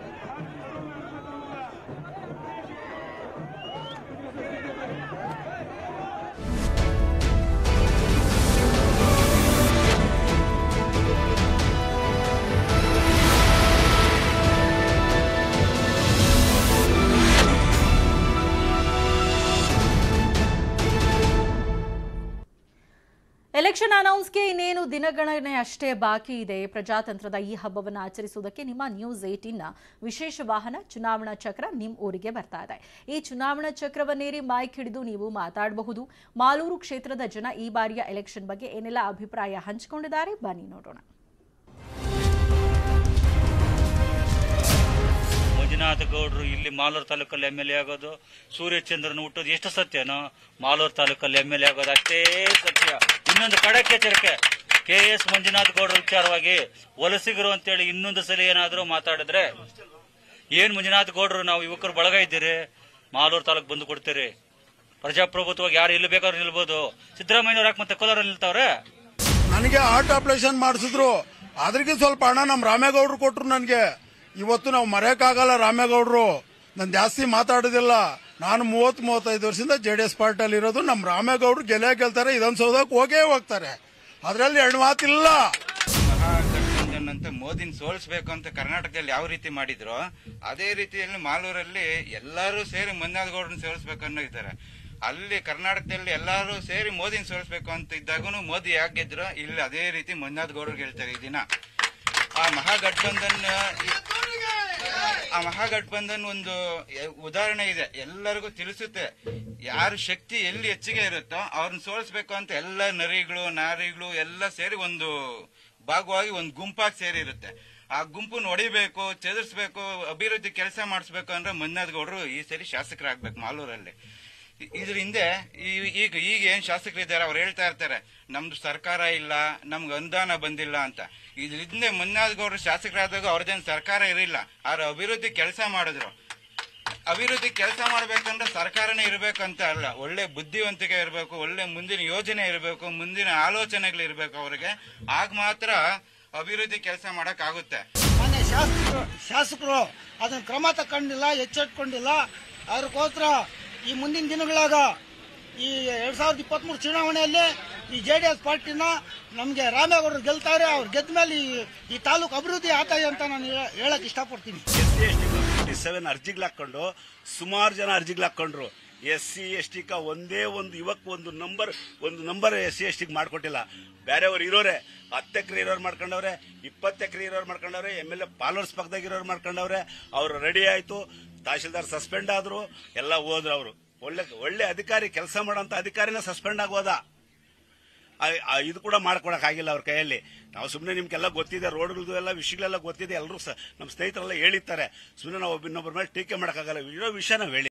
ಎಲೆಕ್ಷನ್ ಅನೌನ್ಸ್ಗೆ ಇನ್ನೇನು ದಿನಗಣನೆ ಅಷ್ಟೇ ಬಾಕಿ ಇದೆ. ಪ್ರಜಾತಂತ್ರದ ಈ ಹಬ್ಬವನ್ನು ಆಚರಿಸುವುದಕ್ಕೆ ನಿಮ್ಮ ನ್ಯೂಸ್ 18ನ ವಿಶೇಷ ವಾಹನ ಚುನಾವಣಾ ಚಕ್ರ ನಿಮ್ಮ ಊರಿಗೆ ಬರ್ತಾ ಇದೆ. ಈ ಚುನಾವಣಾ ಚಕ್ರವನ್ನೇರಿ ಮೈಕ್ ಹಿಡಿದು ನೀವು ಮಾತಾಡಬಹುದು. ಮಾಲೂರು ಕ್ಷೇತ್ರದ ಜನ ಈ ಬಾರಿಯ ಎಲೆಕ್ಷನ್ ಬಗ್ಗೆ ಏನೆಲ್ಲ ಅಭಿಪ್ರಾಯ ಹಂಚಿಕೊಂಡಿದ್ದಾರೆ ಬನ್ನಿ ನೋಡೋಣ. ಮಂಜುನಾಥ ಗೌಡರು ಇಲ್ಲಿ ಮಾಲೂರು ತಾಲೂಕಲ್ಲಿ MLA ಆಗೋದು, ಸೂರ್ಯಚಂದ್ರನ್ ಹುಟ್ಟೋದು ಎಷ್ಟು ಸತ್ಯನೋ ಮಾಲೂರು ತಾಲೂಕಲ್ಲಿ MLA ಆಗೋದು ಅಷ್ಟೇ ಸತ್ಯ. ಇನ್ನೊಂದು ಕಡಕ್ಕೆ ಎಚ್ಚರಿಕೆ, KS ಮಂಜುನಾಥ ಗೌಡರ ವಿಚಾರವಾಗಿ ವಲಸಿಗರು ಅಂತೇಳಿ ಇನ್ನೊಂದು ಸಲ ಏನಾದರೂ ಮಾತಾಡಿದ್ರೆ ಏನ್ ಮಂಜುನಾಥ ಗೌಡರು ನಾವು ಯುವಕರು ಬಳಗ ಇದ್ದೀರಿ, ಮಾಲೂರು ತಾಲೂಕು ಬಂದು ಕೊಡ್ತೀರಿ. ಪ್ರಜಾಪ್ರಭುತ್ವವಾಗಿ ಯಾರು ಇಲ್ಲಿ ಬೇಕಾದ್ರೂ ನಿಲ್ಬಹುದು. ಸಿದ್ದರಾಮಯ್ಯವ್ರು ಯಾಕೆ ಮತ್ತೆ ಕೋಲಾರಲ್ಲಿ ನಿಲ್ತಾವ್ರೆ? ನನಗೆ ಹಾರ್ಟ್ ಆಪರೇಷನ್ ಮಾಡಿಸಿದ್ರು, ಅದ್ರಿಗೆ ಸ್ವಲ್ಪ ಹಣ ನಮ್ಮ ರಾಮೇಗೌಡರು ಕೊಟ್ರು. ನನಗೆ ಇವತ್ತು ನಾವು ಮರೆಯಕ್ಕಾಗಲ್ಲ. ರಾಮೇಗೌಡರು ನಾನು ಜಾಸ್ತಿ ಮಾತಾಡೋದಿಲ್ಲ. ನಾನು 30-35 ವರ್ಷದಿಂದ JDS ಪಾರ್ಟಿಯಲ್ಲಿ ಇರೋದು. ನಮ್ಮ ರಾಮೇಗೌಡರು ಗೆಲ್ತಾರೆ, ವಿಧಾನಸೌಧಕ್ಕೆ ಹೋಗೇ ಹೋಗ್ತಾರೆ. ಅದರಲ್ಲಿ ಎರಡು ಮಾತಿಲ್ಲ. ಮಹಾಗಠಬಂಧನ್ ಅಂತ ಮೋದಿನ ಸೋಲಿಸಬೇಕು ಅಂತ ಕರ್ನಾಟಕದಲ್ಲಿ ಯಾವ ರೀತಿ ಮಾಡಿದ್ರು ಅದೇ ರೀತಿಯಲ್ಲಿ ಮಾಲೂರಲ್ಲಿ ಎಲ್ಲರೂ ಸೇರಿ ಮಂಜುನಾಥ ಗೌಡರನ್ನ ಸೋಲಿಸಬೇಕು ಅನ್ನೋ ಇದ್ದಾರೆ. ಅಲ್ಲಿ ಕರ್ನಾಟಕದಲ್ಲಿ ಎಲ್ಲರೂ ಸೇರಿ ಮೋದಿನ ಸೋಲಿಸಬೇಕು ಅಂತ ಇದ್ದಾಗೂ ಮೋದಿ ಯಾಕೆ ಗೆದ್ರು, ಇಲ್ಲಿ ಅದೇ ರೀತಿ ಮಂಜುನಾಥ ಗೌಡರು ಗೆಲ್ತಾರೆ. ಈ ದಿನ ಆ ಮಹಾಗಠಬಂಧನ್ ಒಂದು ಉದಾಹರಣೆ ಇದೆ, ಎಲ್ಲರಿಗೂ ತಿಳಿಸುತ್ತೆ. ಯಾರ ಶಕ್ತಿ ಎಲ್ಲಿ ಹೆಚ್ಚಿಗೆ ಇರುತ್ತೋ ಅವ್ರನ್ನ ಸೋಲಿಸಬೇಕು ಅಂತ ಎಲ್ಲ ನರಿಗಳು ನಾರಿಗಳು ಎಲ್ಲ ಸೇರಿ ಒಂದು ಭಾಗವಾಗಿ ಒಂದು ಗುಂಪಾಗಿ ಸೇರಿ ಇರುತ್ತೆ. ಆ ಗುಂಪನ್ನು ಹೊಡಿಬೇಕು, ಚದುರಿಸಬೇಕು, ಅಭಿವೃದ್ಧಿ ಕೆಲಸ ಮಾಡಿಸ್ಬೇಕು ಅಂದ್ರೆ ಮಂಜುನಾಥ ಗೌಡರು ಈ ಸರಿ ಶಾಸಕರಾಗ್ಬೇಕು ಮಾಲೂರಲ್ಲಿ. ಇದ್ರ ಹಿಂದೆ ಈಗ ಏನ್ ಶಾಸಕರಿದ್ದಾರೆ ಅವ್ರು ಹೇಳ್ತಾ ಇರ್ತಾರೆ ನಮ್ದು ಸರ್ಕಾರ ಇಲ್ಲ, ನಮ್ಗೆ ಅನುದಾನ ಬಂದಿಲ್ಲ ಅಂತ. ಇದ್ರ ಹಿಂದೆ ಮಂಜುನಾಥ ಗೌಡರು ಶಾಸಕರಾದಾಗ ಅವ್ರದ್ದೇನು ಸರ್ಕಾರ ಇರಲಿಲ್ಲ, ಆದ್ರೆ ಅಭಿವೃದ್ಧಿ ಕೆಲಸ ಮಾಡಿದ್ರು. ಅಭಿವೃದ್ಧಿ ಕೆಲಸ ಮಾಡ್ಬೇಕಂದ್ರೆ ಸರ್ಕಾರನೇ ಇರ್ಬೇಕಂತ ಅಲ್ಲ, ಒಳ್ಳೆ ಬುದ್ಧಿವಂತಿಕೆ ಇರಬೇಕು, ಒಳ್ಳೆ ಮುಂದಿನ ಯೋಜನೆ ಇರಬೇಕು, ಮುಂದಿನ ಆಲೋಚನೆಗಳು ಇರಬೇಕು ಅವ್ರಿಗೆ. ಆಗ ಮಾತ್ರ ಅಭಿವೃದ್ಧಿ ಕೆಲಸ ಮಾಡಕ್ ಆಗುತ್ತೆ. ಮೊನ್ನೆ ಶಾಸಕರು ಅದನ್ನ ಕ್ರಮ ತಕೊಂಡಿಲ್ಲ, ಎಚ್ಚೆತ್ಕೊಂಡಿಲ್ಲ. ಅದಕ್ಕೋಸ್ಕರ ಈ ಮುಂದಿನ ದಿನಗಳಾಗ ಈ 2023 ಚುನಾವಣೆಯಲ್ಲಿ ಈ JDS ಪಾರ್ಟಿನ ನಮಗೆ ರಾಮೇಗೌಡರು ಗೆಲ್ತಾರೆ. ಅವ್ರು ಗೆದ್ದ ಮೇಲೆ ಈ ತಾಲೂಕು ಅಭಿವೃದ್ಧಿ ಆತಾಯ ಅಂತ ನಾನು ಹೇಳಕ್ ಇಷ್ಟಪಡ್ತೀನಿ. SC/57 ಅರ್ಜಿಗಳಾಕೊಂಡು ಸುಮಾರು ಜನ ಅರ್ಜಿಗಳಾಕೊಂಡ್ರು. SC/ST ಒಂದೇ ಒಂದು ಯುವಕ್ ಒಂದು ನಂಬರ್ SC/ST ಮಾಡ್ಕೊಟ್ಟಿಲ್ಲ. ಬೇರೆಯವ್ರು ಇರೋರೆ 10 ಎಕರೆ ಇರೋರು ಮಾಡ್ಕೊಂಡವ್ರೆ, 20 ಎಕರೆ ಇರೋರು ಮಾಡ್ಕೊಂಡವ್ರೆ, MLA ಫಾಲೋವರ್ಸ್ ಪಕ್ಕದಾಗ ಇರೋರು ಮಾಡ್ಕೊಂಡವ್ರೆ. ಅವ್ರು ರೆಡಿ ಆಯ್ತು, ತಹಶೀಲ್ದಾರ್ ಸಸ್ಪೆಂಡ್ ಆದ್ರು, ಎಲ್ಲ ಹೋದ್ರು. ಅವರು ಒಳ್ಳೆ ಅಧಿಕಾರಿ, ಕೆಲಸ ಮಾಡೋಂತ ಅಧಿಕಾರಿನ ಸಸ್ಪೆಂಡ್ ಆಗೋದ. ಇದು ಕೂಡ ಮಾಡ್ಕೊಡಕ್ ಆಗಿಲ್ಲ ಅವ್ರ ಕೈಯಲ್ಲಿ. ನಾವು ಸುಮ್ಮನೆ ನಿಮ್ಗೆಲ್ಲ ಗೊತ್ತಿದೆ, ರೋಡ್ಗಳದ್ದು ಎಲ್ಲ ವಿಷಯಗಳೆಲ್ಲ ಗೊತ್ತಿದೆ, ಎಲ್ಲರೂ ನಮ್ಮ ಸ್ನೇಹಿತರೆಲ್ಲ ಹೇಳಿರ್ತಾರೆ. ಸುಮ್ಮನೆ ನಾವು ಇನ್ನೊಬ್ಬರ ಮೇಲೆ ಟೀಕೆ ಮಾಡಕ್ಕಾಗಲ್ಲ. ಇರೋ ವಿಷಯ ನಾವು ಹೇಳಿ